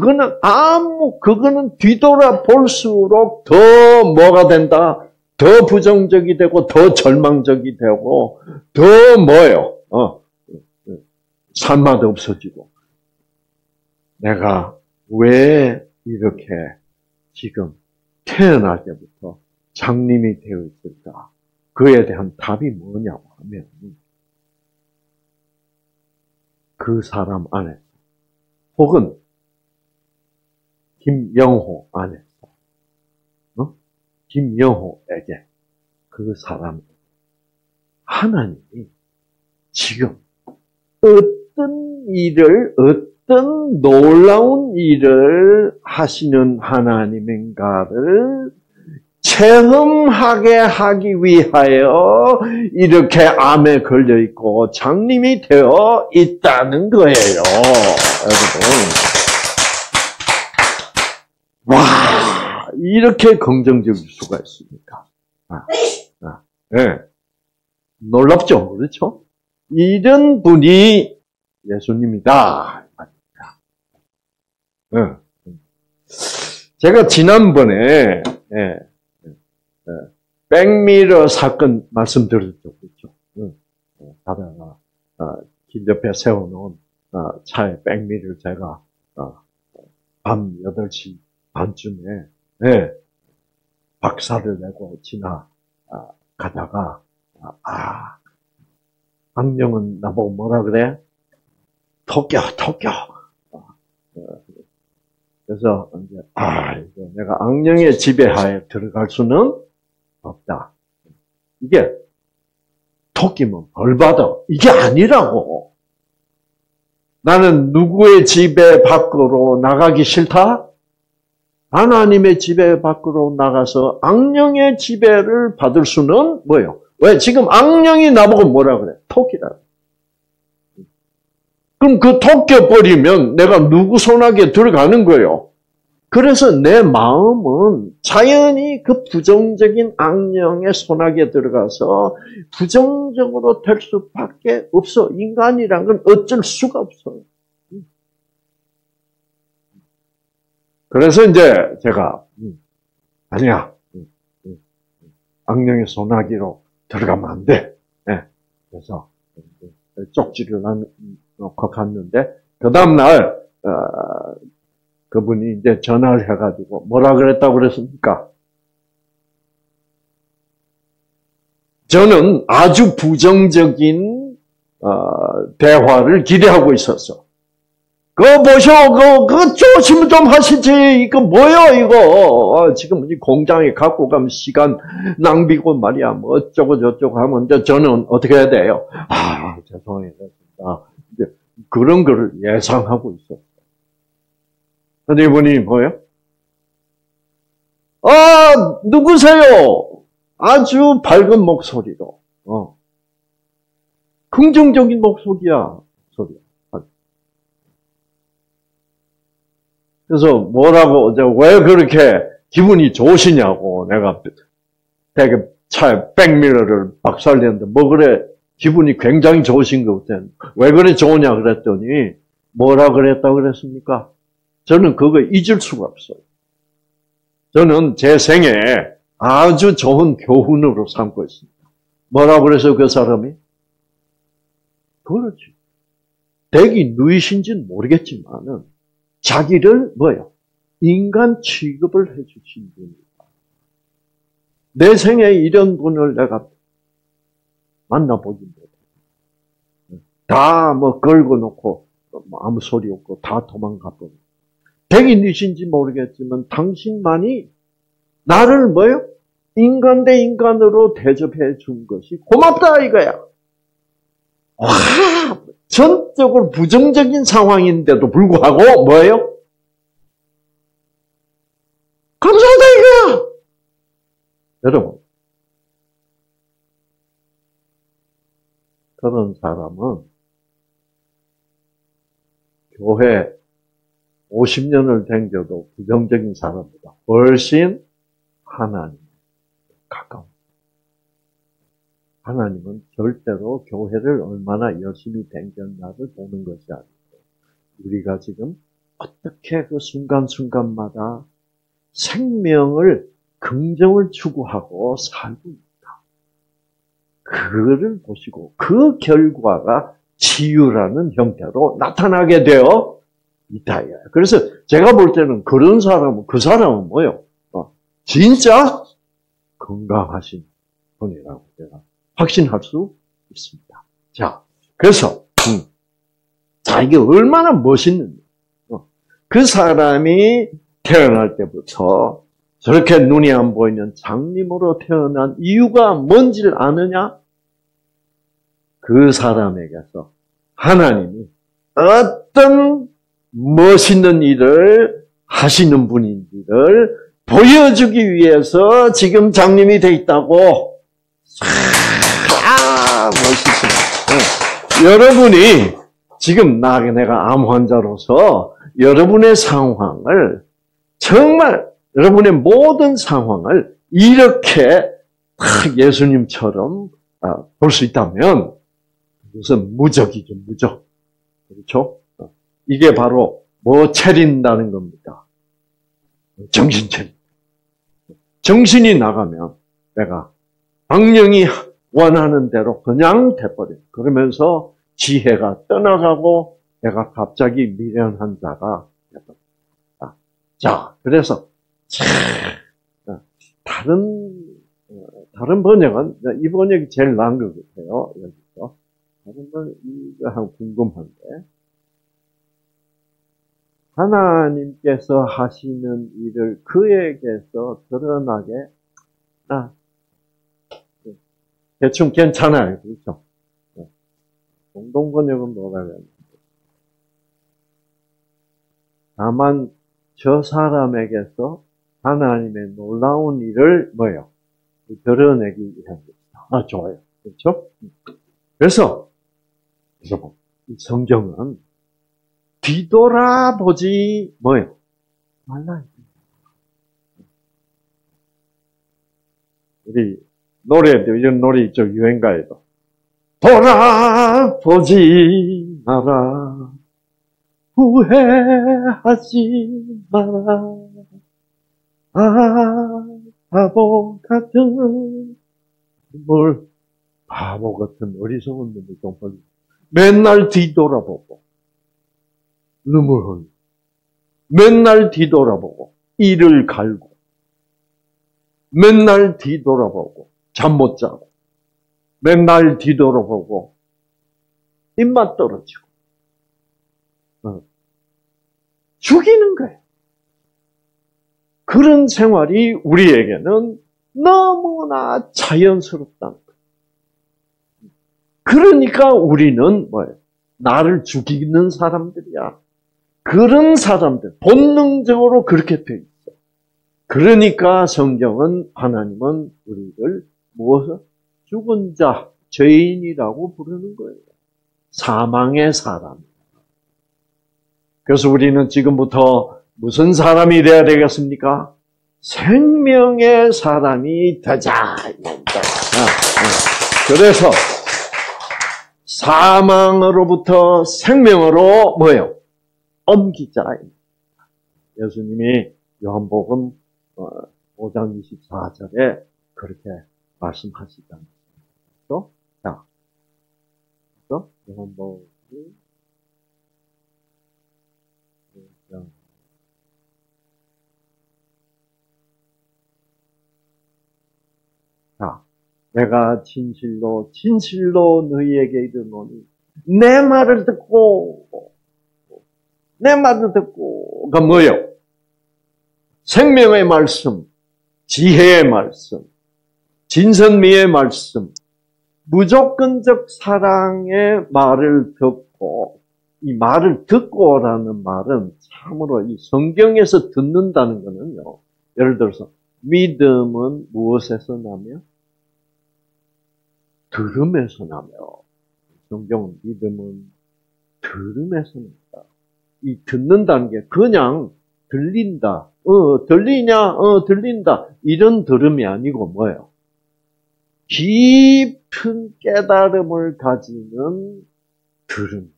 그거는 뒤돌아 볼수록 더 뭐가 된다? 더 부정적이 되고 더 절망적이 되고 더 뭐요? 삶마다 없어지고 내가 왜 이렇게 지금 태어날 때부터 장님이 되어 있을까? 그에 대한 답이 뭐냐고 하면 그 사람 안에 혹은 김영호 안에서 김영호에게 그 사람 하나님이 지금 어떤 놀라운 일을 하시는 하나님인가를 체험하게 하기 위하여 이렇게 암에 걸려있고 장님이 되어 있다는 거예요. 여러분. 와, 이렇게 긍정적일 수가 있습니까? 네. 놀랍죠? 그렇죠? 이런 분이 예수님이다. 제가 지난번에 백미러 사건 말씀드렸죠. 그렇죠? 가다가 길 옆에 세워놓은 차에 백미러를 제가 밤 8시 반쯤에 박살을 내고 지나가다가 악령은 나보고 뭐라 그래? 토끼. 그래서 이제 이거 내가 악령의 지배하에 들어갈 수는 없다. 이게 토끼면 벌 받아. 이게 아니라고. 나는 누구의 지배 밖으로 나가기 싫다? 하나님의 지배 밖으로 나가서 악령의 지배를 받을 수는 뭐예요? 왜? 지금 악령이 나보고 뭐라 그래? 토끼라. 그럼 그 토끼 버리면 내가 누구 손아귀에 들어가는 거예요. 그래서 내 마음은 자연히 그 부정적인 악령의 손아귀에 들어가서 부정적으로 될 수밖에 없어. 인간이란 건 어쩔 수가 없어요. 그래서 이제 제가 아니야. 악령의 손아귀로 들어가면 안 돼. 네. 그래서 쪽지를 놓고 갔는데 그 다음날 그분이 이제 전화를 해가지고 뭐라 그랬다고 그랬습니까? 저는 아주 부정적인 대화를 기대하고 있었어. 그거 보셔, 그거 조심 좀 하시지. 이거 뭐야, 이거. 지금 공장에 갖고 가면 시간 낭비고 말이야. 뭐 어쩌고 저쩌고 하면 이제 저는 어떻게 해야 돼요? 죄송합니다. 이제 그런 거를 예상하고 있었어요. 근데 이분이 뭐예요? 누구세요? 아주 밝은 목소리로. 긍정적인 목소리야. 그래서 뭐라고, 왜 그렇게 기분이 좋으시냐고, 내가 되게 차에 백미러를 박살냈는데, 뭐 그래, 기분이 굉장히 좋으신 거 같아요. 왜 그래 좋으냐 그랬더니, 뭐라 그랬다고 그랬습니까? 저는 그거 잊을 수가 없어요. 저는 제 생에 아주 좋은 교훈으로 삼고 있습니다. 뭐라고 그래서 그 사람이? 그렇지. 댁이 누이신지는 모르겠지만은, 자기를 뭐예요? 인간 취급을 해주신 분이다. 내 생에 이런 분을 내가 만나보긴 못해. 다 뭐 걸고 놓고 아무 소리 없고 다 도망가버려. 백인이신지 모르겠지만 당신만이 나를 뭐예요? 인간 대 인간으로 대접해 준 것이 고맙다 이거야. 와, 전적으로 부정적인 상황인데도 불구하고 뭐예요? 감사하다 이거야. 여러분, 그런 사람은 교회 50년을 댕겨도 부정적인 사람보다 훨씬 하나님 가까워. 하나님은 절대로 교회를 얼마나 열심히 댕겼나를 보는 것이 아니고 우리가 지금 어떻게 그 순간순간마다 생명을 긍정을 추구하고 살고 있다. 그거를 보시고 그 결과가 치유라는 형태로 나타나게 되어 있다. 그래서 제가 볼 때는 그런 사람은 그 사람은 뭐예요? 진짜 건강하신 분이라고 제가 확신할 수 있습니다. 자, 그래서 자 이게 얼마나 멋있는지. 그 사람이 태어날 때부터 저렇게 눈이 안 보이는 장님으로 태어난 이유가 뭔지를 아느냐? 그 사람에게서 하나님이 어떤 멋있는 일을 하시는 분인지를 보여주기 위해서 지금 장님이 돼 있다고. 멋있습니다. 여러분이 지금 내가 암 환자로서 여러분의 상황을 정말 여러분의 모든 상황을 이렇게 예수님처럼 볼 수 있다면 그것은 무적이죠, 무적. 그렇죠? 이게 바로 뭐 차린다는 겁니다. 정신 차림. 정신이 나가면 내가 악령이 원하는 대로 그냥 돼버려요. 그러면서 지혜가 떠나가고 내가 갑자기 미련한 자가 돼버립니다. 자, 그래서 다른 번역은 이 번역이 제일 나은 것 같아요. 여기서 다른 번 이거 한 궁금한데 하나님께서 하시는 일을 그에게서 드러나게 대충 괜찮아요. 그렇죠? 공동번역은 뭐라 그래요? 다만 저 사람에게서 하나님의 놀라운 일을 뭐예요? 드러내기 위한 것이다. 좋아요. 그렇죠? 그래서 이 성경은 뒤돌아보지 뭐예요? 말라. 우리 노래도 이런 노래 있죠. 유행가에도. 돌아보지 마라. 후회하지 마라. 바보 같은 바보 같은 어리석은 놈을 좀 벌리. 맨날 뒤돌아보고 눈물 흘리고 맨날 뒤돌아보고 이를 갈고 맨날 뒤돌아보고 잠 못 자고 맨날 뒤돌아보고 입맛 떨어지고 죽이는 거예요. 그런 생활이 우리에게는 너무나 자연스럽다는 거예요. 그러니까 우리는 뭐예요? 나를 죽이는 사람들이야. 그런 사람들, 본능적으로 그렇게 돼 있어. 그러니까 성경은, 하나님은 우리를 무엇을? 죽은 자, 죄인이라고 부르는 거예요. 사망의 사람. 그래서 우리는 지금부터 무슨 사람이 돼야 되겠습니까? 생명의 사람이 되자. 그래서 사망으로부터 생명으로 뭐예요? 옮기자. 예수님이 요한복음 5장 24절에 그렇게 말씀하시다. 또, 자, 또 요한복음 자, 내가 진실로 너희에게 이르노니 내 말을 듣고가 뭐예요? 생명의 말씀, 지혜의 말씀, 진선미의 말씀, 무조건적 사랑의 말을 듣고, 이 말을 듣고라는 말은 참으로 이 성경에서 듣는다는 거는요. 예를 들어서 믿음은 무엇에서 나며? 들음에서 나며. 성경은 믿음은 들음에서 난다. 이 듣는다는 게 그냥 들린다. 들리냐? 들린다. 이런 들음이 아니고 뭐예요? 깊은 깨달음을 가지는 들음입니다.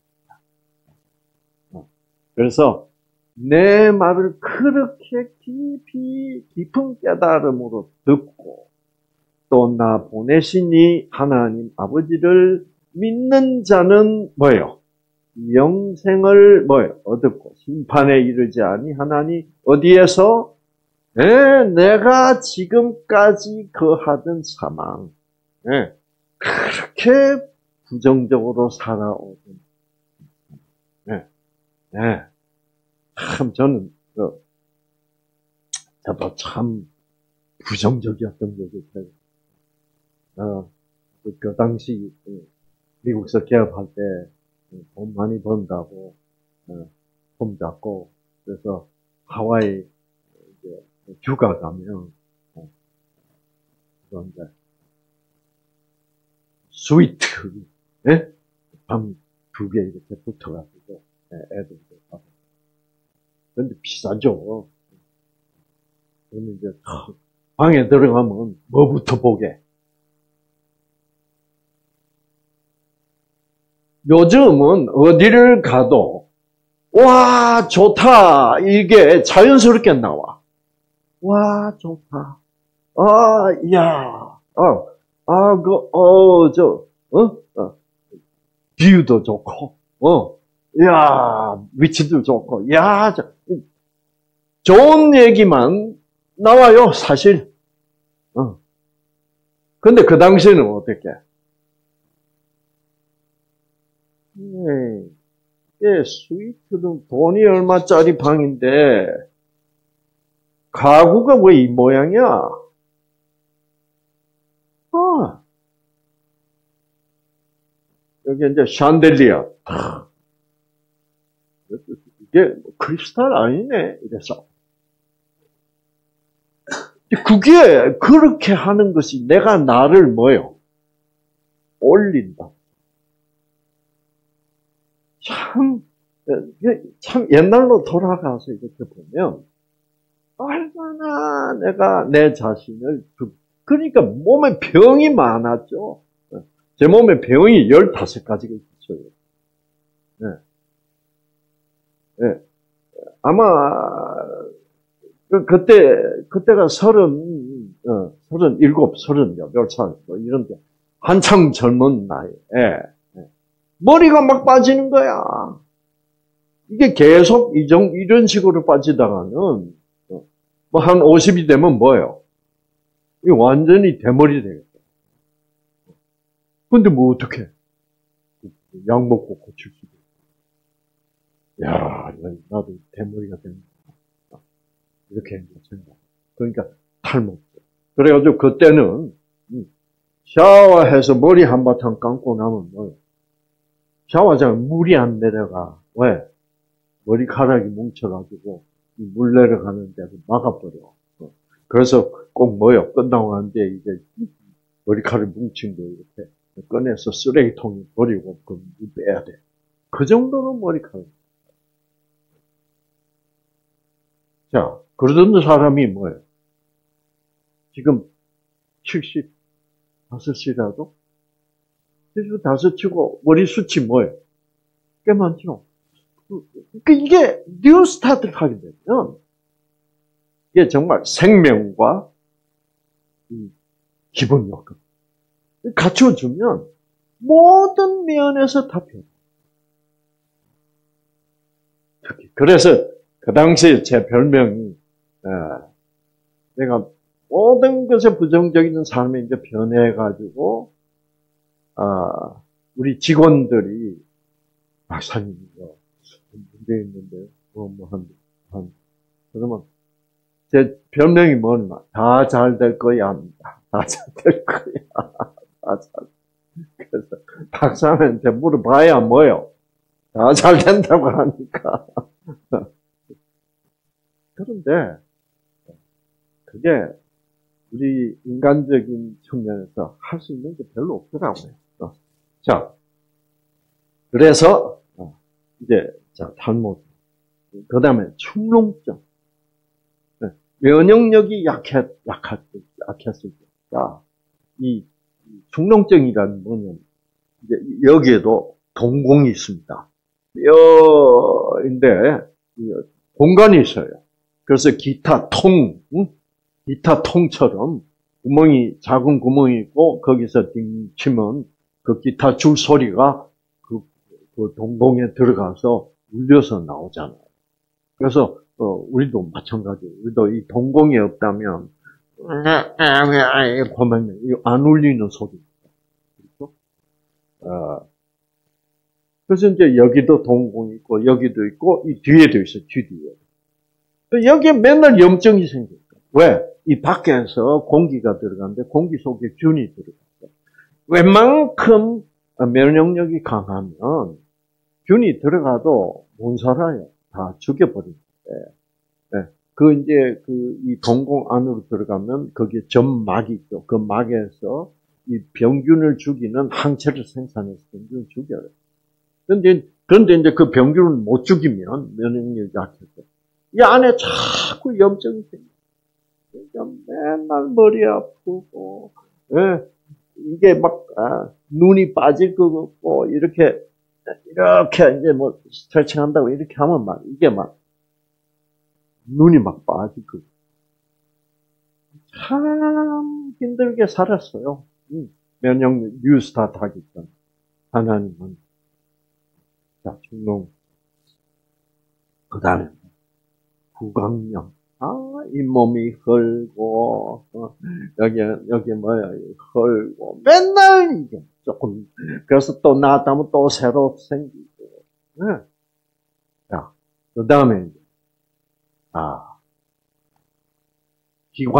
그래서 내 말을 그렇게 깊은 깨달음으로 듣고 또 나 보내신 이 하나님 아버지를 믿는 자는 뭐예요? 영생을 뭐예요? 얻고 심판에 이르지 아니하나니 어디에서? 내가 지금까지 거하던 사망, 그렇게 부정적으로 살아오던, 참 저는 저도 참 부정적이었던 적이 있어요. 그 당시 미국에서 개업할 때 돈 많이 번다고 폼 잡고 그래서 하와이 이제 휴가 가면 그런데 스위트 밤 2개 이렇게 붙어가지고 애들도 하고 그런데 비싸죠. 그러면 이제 방에 들어가면 뭐부터 보게? 요즘은 어디를 가도 와 좋다 이게 자연스럽게 나와. 와 좋다. 뷰도 좋고, 위치도 좋고, 좋은 얘기만 나와요 사실. 근데 그 당시에는 어떻게? 스위트는 돈이 얼마짜리 방인데, 가구가 왜 이 모양이야? 여기 이제 샹들리아. 이게 크리스탈 아니네. 이래서. 그게 그렇게 하는 것이 내가 나를 뭐요? 올린다. 참 옛날로 돌아가서 이렇게 보면 얼마나 내가 내 자신을 그러니까 몸에 병이 많았죠. 제 몸에 병이 15가지가 있어요. 네. 네. 아마 그때가 37, 38살 뭐 이런 게 한참 젊은 나이에 머리가 막 빠지는 거야. 이게 계속 이런 식으로 빠지다가는 뭐 한 50이 되면 뭐예요? 이 완전히 대머리 되겠다. 근데 뭐 어떡해? 약 먹고 고칠 수도 있고. 야, 나도 대머리가 된다. 이렇게 생각. 그러니까 탈모. 그래가지고 그때는 샤워해서 머리 한바탕 감고 나면 뭐예요? 샤워장에 물이 안 내려가. 왜? 머리카락이 뭉쳐가지고 물 내려가는 데를 막아버려. 그래서 꼭 뭐요? 끝나고 나는데 이제 머리카락이 뭉친 거 이렇게 꺼내서 쓰레기통에 버리고 그 물 빼야 돼. 그 정도로 머리카락. 자, 그러던 사람이 뭐예요? 지금 75이라도 75치고 머리숱이 뭐예요? 꽤 많죠. 이게 뉴 스타트를 하게 되면 이게 정말 생명과 기본 요건 갖춰주면 모든 면에서 다 필요해요. 그래서 그 당시에 제 별명이 내가 모든 것에 부정적인 삶에 이제 변해가지고 우리 직원들이 박사님 이거 문제 있는데 그러면 제 별명이 뭐냐? 다 잘 될 거야 합니다. 다 잘 될 거야. 다 잘. 그래서 박사한테 물어봐야 뭐요? 다 잘 된다고 하니까. 그런데 그게 우리 인간적인 측면에서 할 수 있는 게 별로 없더라고요. 자, 그래서 이제 탈모. 그 다음에 충농증. 면역력이 약했을 때, 이 충농증이라는 뭐냐면 이제 여기에도 동공이 있습니다. 뼈인데 공간이 있어요. 그래서 기타 통처럼 작은 구멍이 있고 거기서 띵 치면 그 기타 줄 소리가 그 동공에 들어가서 울려서 나오잖아요. 그래서 우리도 마찬가지예요. 우리도 이 동공이 없다면 보면 안 울리는 소리입니다. 그렇죠? 그래서 이제 여기도 동공이 있고 여기도 있고 이 뒤에도 있어요. 뒤에. 여기에 맨날 염증이 생겨요. 왜? 이 밖에서 공기가 들어가는데 공기 속에 균이 들어가요. 웬만큼 면역력이 강하면 균이 들어가도 못 살아요. 다 죽여버리는데. 이 동공 안으로 들어가면 거기에 점막이 있죠. 그 막에서 이 병균을 죽이는 항체를 생산해서 병균을 죽여요. 그런데 이제 그 병균을 못 죽이면 면역력이 약해서 이 안에 자꾸 염증이 생겨요. 그러니까 맨날 머리 아프고, 이게 막, 눈이 빠질 것 같고, 이렇게 이제 뭐, 스트레칭 한다고 이렇게 하면 이게 눈이 막 빠지고. 참 힘들게 살았어요. 면역력 뉴스타트 하기 전. 하나님은. 자, 충농. 그 다음에, 구강염. 잇몸이 헐고, 여기 뭐야, 헐고, 맨날 이게 조금, 그래서 또 나왔다면 또 새로 생기고, 자, 그 다음에,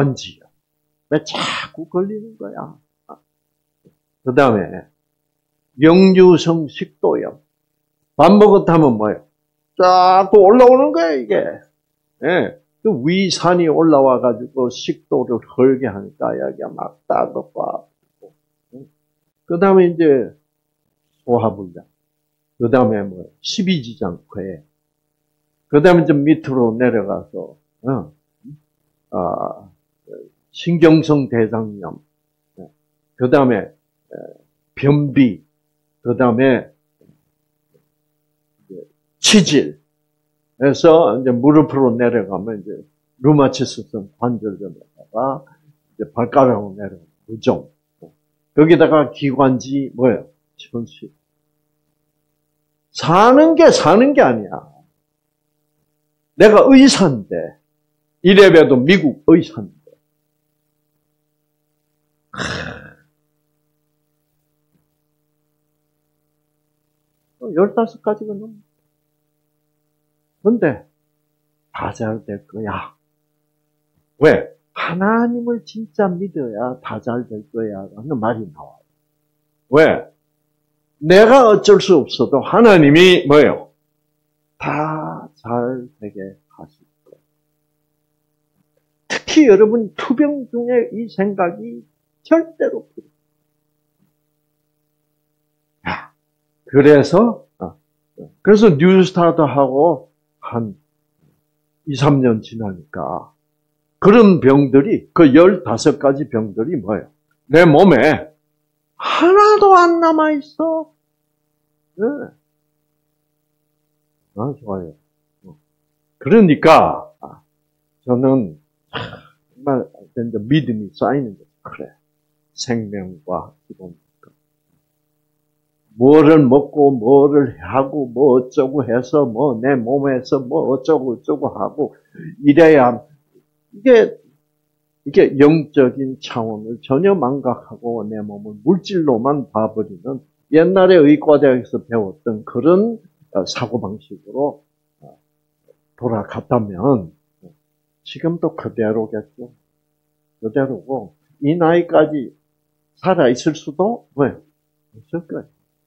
기관지염. 왜 자꾸 걸리는 거야? 그 다음에, 역류성 식도염. 밥 먹었다면 뭐예요? 자꾸 올라오는 거예요, 이게. 예. 그 위산이 올라와가지고 식도를 헐게 하니까 여기가 막 따갑고 아프고. 그 다음에 이제 소화불량. 그 다음에 뭐, 십이지장괴. 그 다음에 좀 밑으로 내려가서, 신경성 대장염. 그 다음에, 변비. 그 다음에, 치질. 그래서 이제 무릎으로 내려가면 이제 루마티스성 관절염에다가 이제 발가락으로 내려가면 부종. 거기다가 기관지 뭐예요? 천식. 사는 게 아니야. 내가 의사인데 이래봬도 미국 의사인데 15가지가 넘어. 근데 다 잘 될 거야. 왜? 하나님을 진짜 믿어야 다 잘 될 거야 라는 말이 나와요. 왜? 내가 어쩔 수 없어도 하나님이 뭐예요? 다 잘 되게 하실 거예요. 특히 여러분 투병 중에 이 생각이 절대로 필요해요. 그래서 뉴스타트하고 한 2, 3년 지나니까 그런 병들이, 그 15가지 병들이 뭐예요? 내 몸에 하나도 안 남아있어. 네. 좋아요. 그러니까 저는 정말 믿음이 쌓이는 거예요. 그래. 생명과 기도니까. 뭐를 먹고 뭐를 하고 뭐 어쩌고 해서 뭐 내 몸에서 뭐 어쩌고 하고 이래야 이게 영적인 차원을 전혀 망각하고 내 몸을 물질로만 봐버리는 옛날에 의과대학에서 배웠던 그런 사고방식으로 돌아갔다면 지금도 그대로겠죠. 그대로고 이 나이까지 살아있을 수도 뭐예요? 없을 거예요.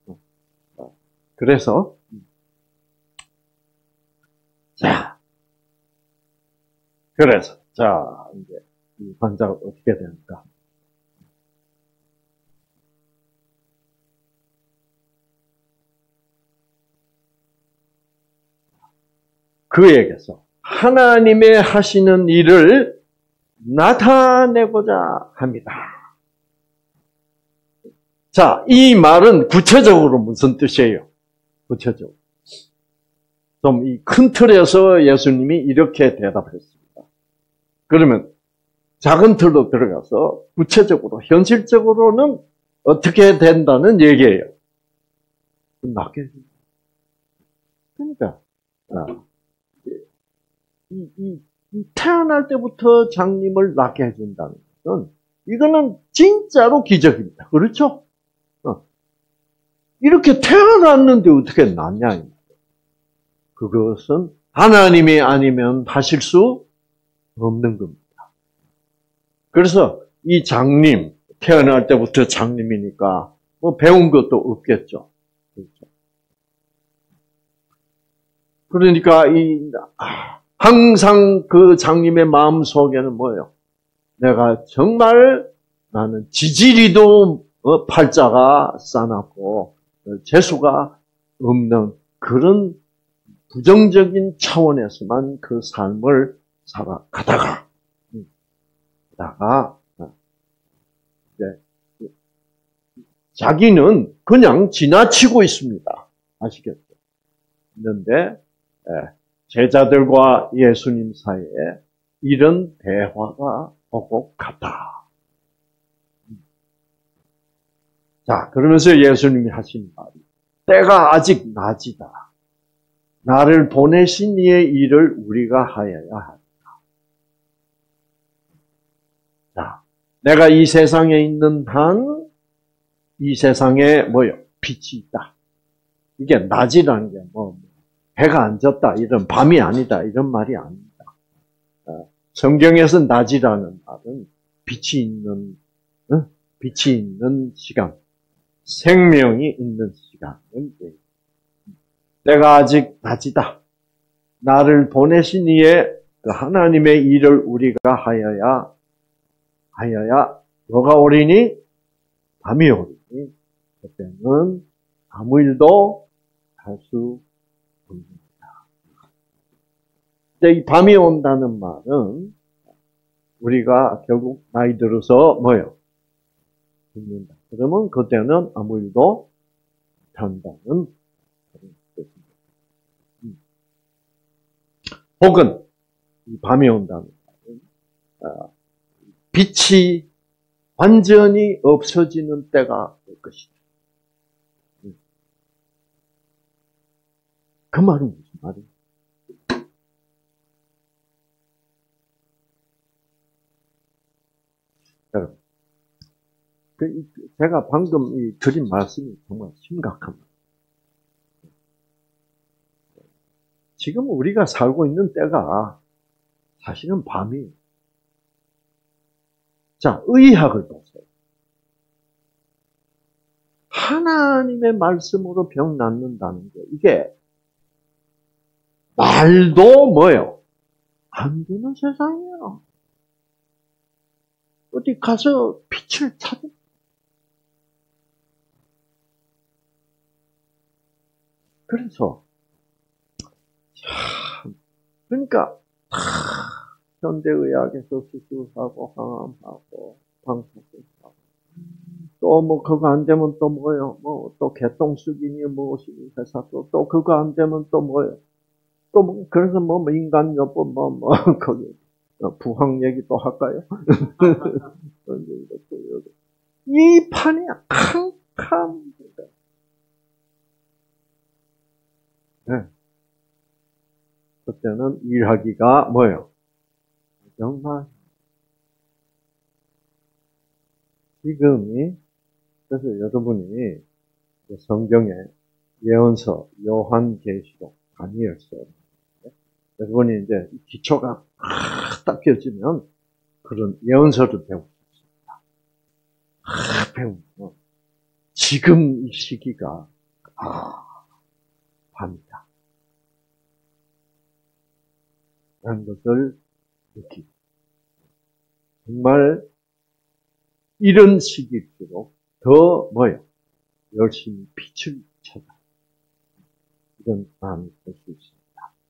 그래서 이제 이 환자가 어떻게 되는가? 그에게서 하나님의 하시는 일을 나타내고자 합니다. 자, 이 말은 구체적으로 무슨 뜻이에요? 구체적으로. 좀 이 큰 틀에서 예수님이 이렇게 대답했습니다. 그러면 작은 틀로 들어가서 구체적으로, 현실적으로는 어떻게 된다는 얘기예요? 낫게 해준다. 그러니까, 태어날 때부터 장님을 낫게 해준다는 것은, 이거는 진짜로 기적입니다. 그렇죠? 이렇게 태어났는데 어떻게 낫냐? 그것은 하나님이 아니면 하실 수 없는 겁니다. 그래서 이 장님, 태어날 때부터 장님이니까 뭐 배운 것도 없겠죠. 그렇죠? 그러니까 항상 그 장님의 마음 속에는 뭐예요? 내가 정말 나는 지지리도 팔자가 싸납고 재수가 없는 그런 부정적인 차원에서만 그 삶을 살아가다가 자기는 그냥 지나치고 있습니다. 아시겠죠? 그런데 제자들과 예수님 사이에 이런 대화가 오고 갔다. 자, 그러면서 예수님이 하신 말이 때가 아직 낮이다. 나를 보내신 이의 일을 우리가 하여야 한다. 자, 내가 이 세상에 있는 한 이 세상에 뭐요? 빛이 있다. 이게 낮이라는 게 해가 안 졌다 이런 밤이 아니다 이런 말이 아닙니다. 성경에서 낮이라는 말은 빛이 있는 시간, 생명이 있는 시간을 얘기합니다. 때가 아직 낮이다. 나를 보내신 이의 그 하나님의 일을 우리가 하여야 너가 오리니 밤이 오리니 그때는 아무 일도 할 수 없습니다. 이 밤이 온다는 말은 우리가 결국 나이 들어서 뭐예요? 죽는다. 그러면 그때는 아무 일도 못한다는 그런 뜻입니다. 혹은 이 밤이 온다는 말은 빛이 완전히 없어지는 때가 올 것이다. 그 말은 무슨 말이에요? 여러분, 제가 방금 드린 말씀이 정말 심각합니다. 지금 우리가 살고 있는 때가 사실은 밤이에요. 자, 의학을 보세요. 하나님의 말씀으로 병 낫는다는 게 이게 말도 뭐예요? 안 되는 세상이에요. 어디 가서 빛을 찾아. 그래서 그러니까 현대의학에서 수술하고 항암하고 방사선하고 또 뭐 그거 안 되면 또 뭐예요? 뭐 또 개똥쑥이니 무엇이니 해서 또 그거 안 되면 또 뭐예요? 또 뭐 그래서 뭐 인간요법 뭐 거기 부항 얘기 또 할까요? 이 판이 캄캄합니다. 네. 그때는 일하기가 뭐예요? 정말 지금이 그래서 여러분이 성경에 예언서 요한계시록 다니엘서 여러분이 이제 기초가 딱 펴지면 그런 예언서를 배우고 있습니다. 배우면 지금 이 시기가 밤이다. 라는 것을 느끼고 정말 이런 시기일수록 더 뭐예요? 열심히 빛을 찾아 이런 마음이 될 수 있습니다.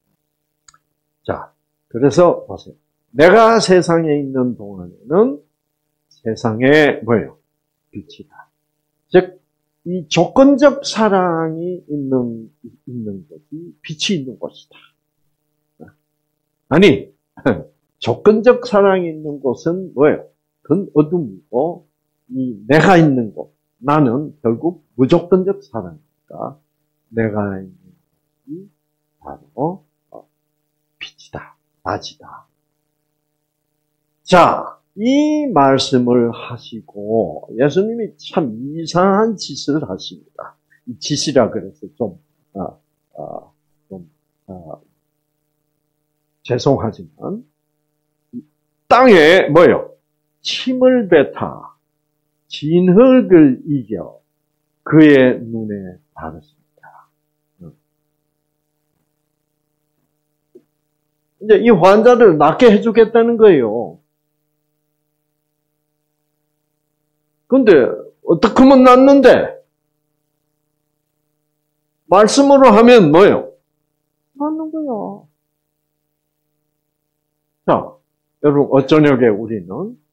자, 그래서 보세요. 내가 세상에 있는 동안에는 세상에 뭐예요? 빛이다. 즉, 이 조건적 사랑이 있는 것이 빛이 있는 곳이다. 아니, 조건적 사랑이 있는 곳은 뭐예요? 그건 어둠이고, 이 내가 있는 곳, 나는 결국 무조건적 사랑이니까, 내가 있는 곳이 바로 빛이다, 낮이다. 자, 이 말씀을 하시고, 예수님이 참 이상한 짓을 하십니다. 이 짓이라 그래서 죄송하지만, 땅에 뭐요? 침을 뱉어 진흙을 이겨 그의 눈에 바랐습니다. 이제 이 환자를 낫게 해주겠다는 거예요. 근데 어떻게 하면 낫는데? 말씀으로 하면 뭐예요? 낫는 거예요. 자, 여러분 어쩌냐게 우리는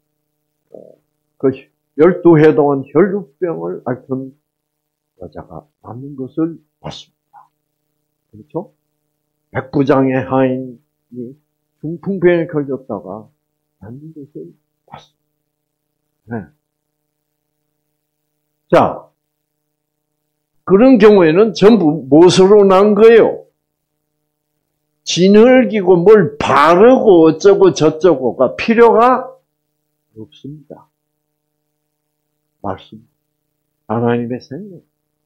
그 12해 동안 혈루병을 앓던 여자가 낫는 것을 봤습니다. 그렇죠? 백부장의 하인이 중풍병에 걸렸다가 낫는 것을 봤습니다. 네. 자, 그런 경우에는 전부 무엇으로 난 거예요? 진흙이고 뭘 바르고 어쩌고 저쩌고가 필요가 없습니다. 말씀. 하나님의 생명.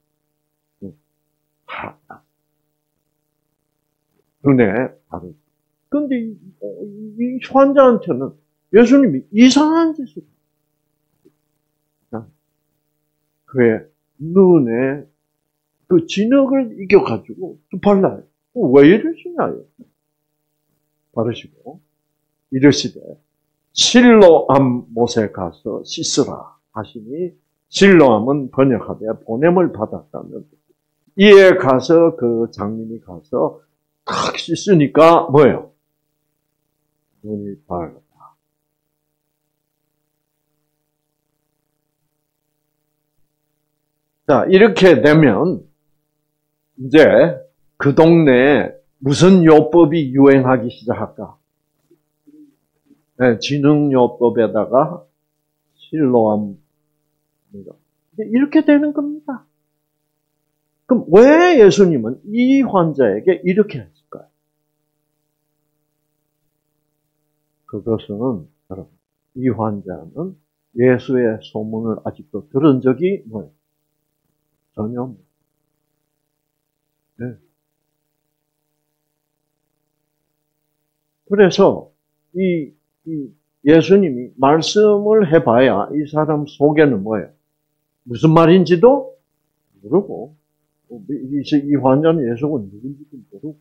눈에 바르고. 그런데 이 환자한테는 예수님이 이상한 짓을 그의 눈에 그 진흙을 이겨가지고 또 발라요. 왜 이러시냐요? 바르시고 이러시되 실로암 못에 가서 씻으라 하시니 실로암은 번역하되 보냄을 받았다는 이에 가서 그 장님이 가서 탁 씻으니까 뭐예요? 눈이 밝았다. 자, 이렇게 되면 이제 그 동네에 무슨 요법이 유행하기 시작할까? 네, 진흥요법에다가 실로암. 이렇게 되는 겁니다. 그럼 왜 예수님은 이 환자에게 이렇게 했을까요? 그것은 여러분, 이 환자는 예수의 소문을 아직도 들은 적이 뭐예요? 전혀 없어요. 네. 그래서 이 예수님이 말씀을 해봐야 이 사람 속에는 뭐예요? 무슨 말인지도 모르고 이 환자는 예수가 누군지도 모르고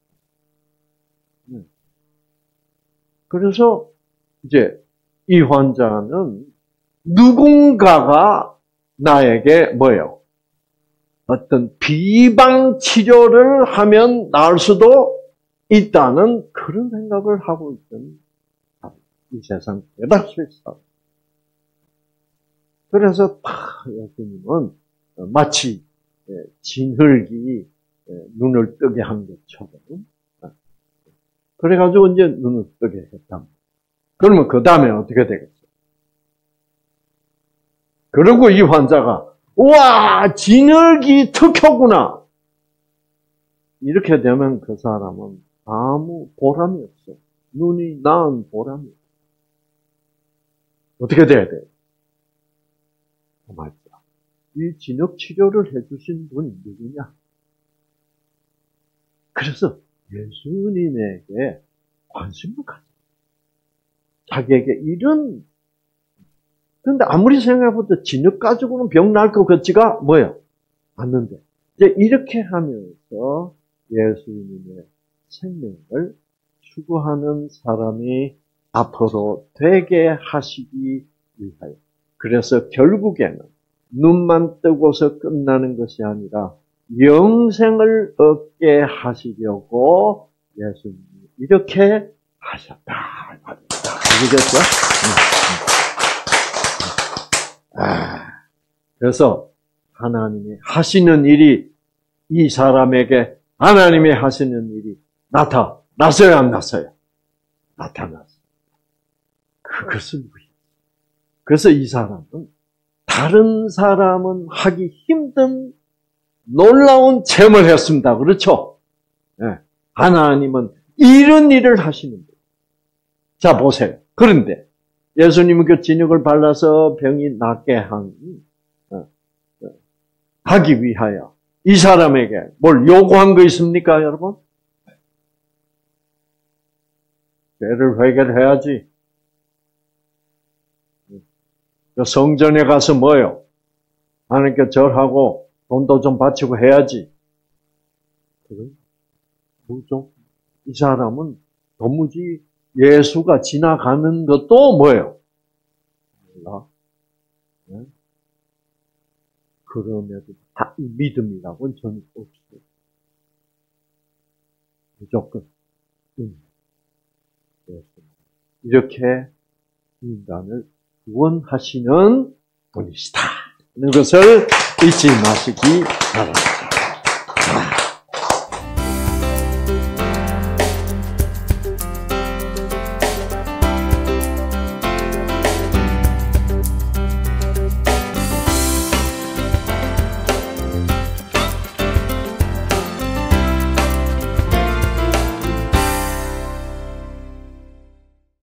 그래서 이제 이 환자는 누군가가 나에게 뭐예요? 어떤 비방 치료를 하면 나을 수도 있다는 그런 생각을 하고 있던 이 세상 대다수의 사람. 그래서 예수님은 마치 진흙이 눈을 뜨게 한 것처럼 그래가지고 이제 눈을 뜨게 했다. 그러면 그 다음에 어떻게 되겠어요? 그리고 이 환자가 우와 진흙이 특효구나 이렇게 되면 그 사람은 아무 보람이 없어. 눈이 나은 보람이 없어. 어떻게 돼야 돼요? 맞다. 이 진흙 치료를 해주신 분이 누구냐? 그래서 예수님에게 관심을 가져. 자기에게 이런, 근데 아무리 생각해봐도 진흙 가지고는 병 날 것 같지가 뭐예요? 않는데. 이제 이렇게 하면서 예수님의 생명을 추구하는 사람이 앞으로 되게 하시기 위하여. 그래서 결국에는 눈만 뜨고서 끝나는 것이 아니라 영생을 얻게 하시려고 예수님이 이렇게 하셨다. 아시겠죠? 그래서 하나님이 하시는 일이 이 사람에게 하나님이 하시는 일이 나타났어요, 안 났어요? 나타났어요. 그것은 뭐예요? 그래서 이 사람은 다른 사람은 하기 힘든 놀라운 체험을 했습니다. 그렇죠? 네. 하나님은 이런 일을 하시는 거예요. 자, 보세요. 그런데 예수님은 그 진흙을 발라서 병이 낫게 하기 위하여 이 사람에게 뭘 요구한 거 있습니까, 여러분? 죄를 회개해야지. 성전에 가서 뭐요? 하나님께 절하고 돈도 좀 바치고 해야지. 뭐죠? 이 사람은 도무지 예수가 지나가는 것도 뭐예요? 몰라. 네? 그럼에도 다 믿음이라고는 전혀 없어요. 무조건 이렇게 인간을 구원하시는 분이시다. 하는 것을 잊지 마시기 바랍니다.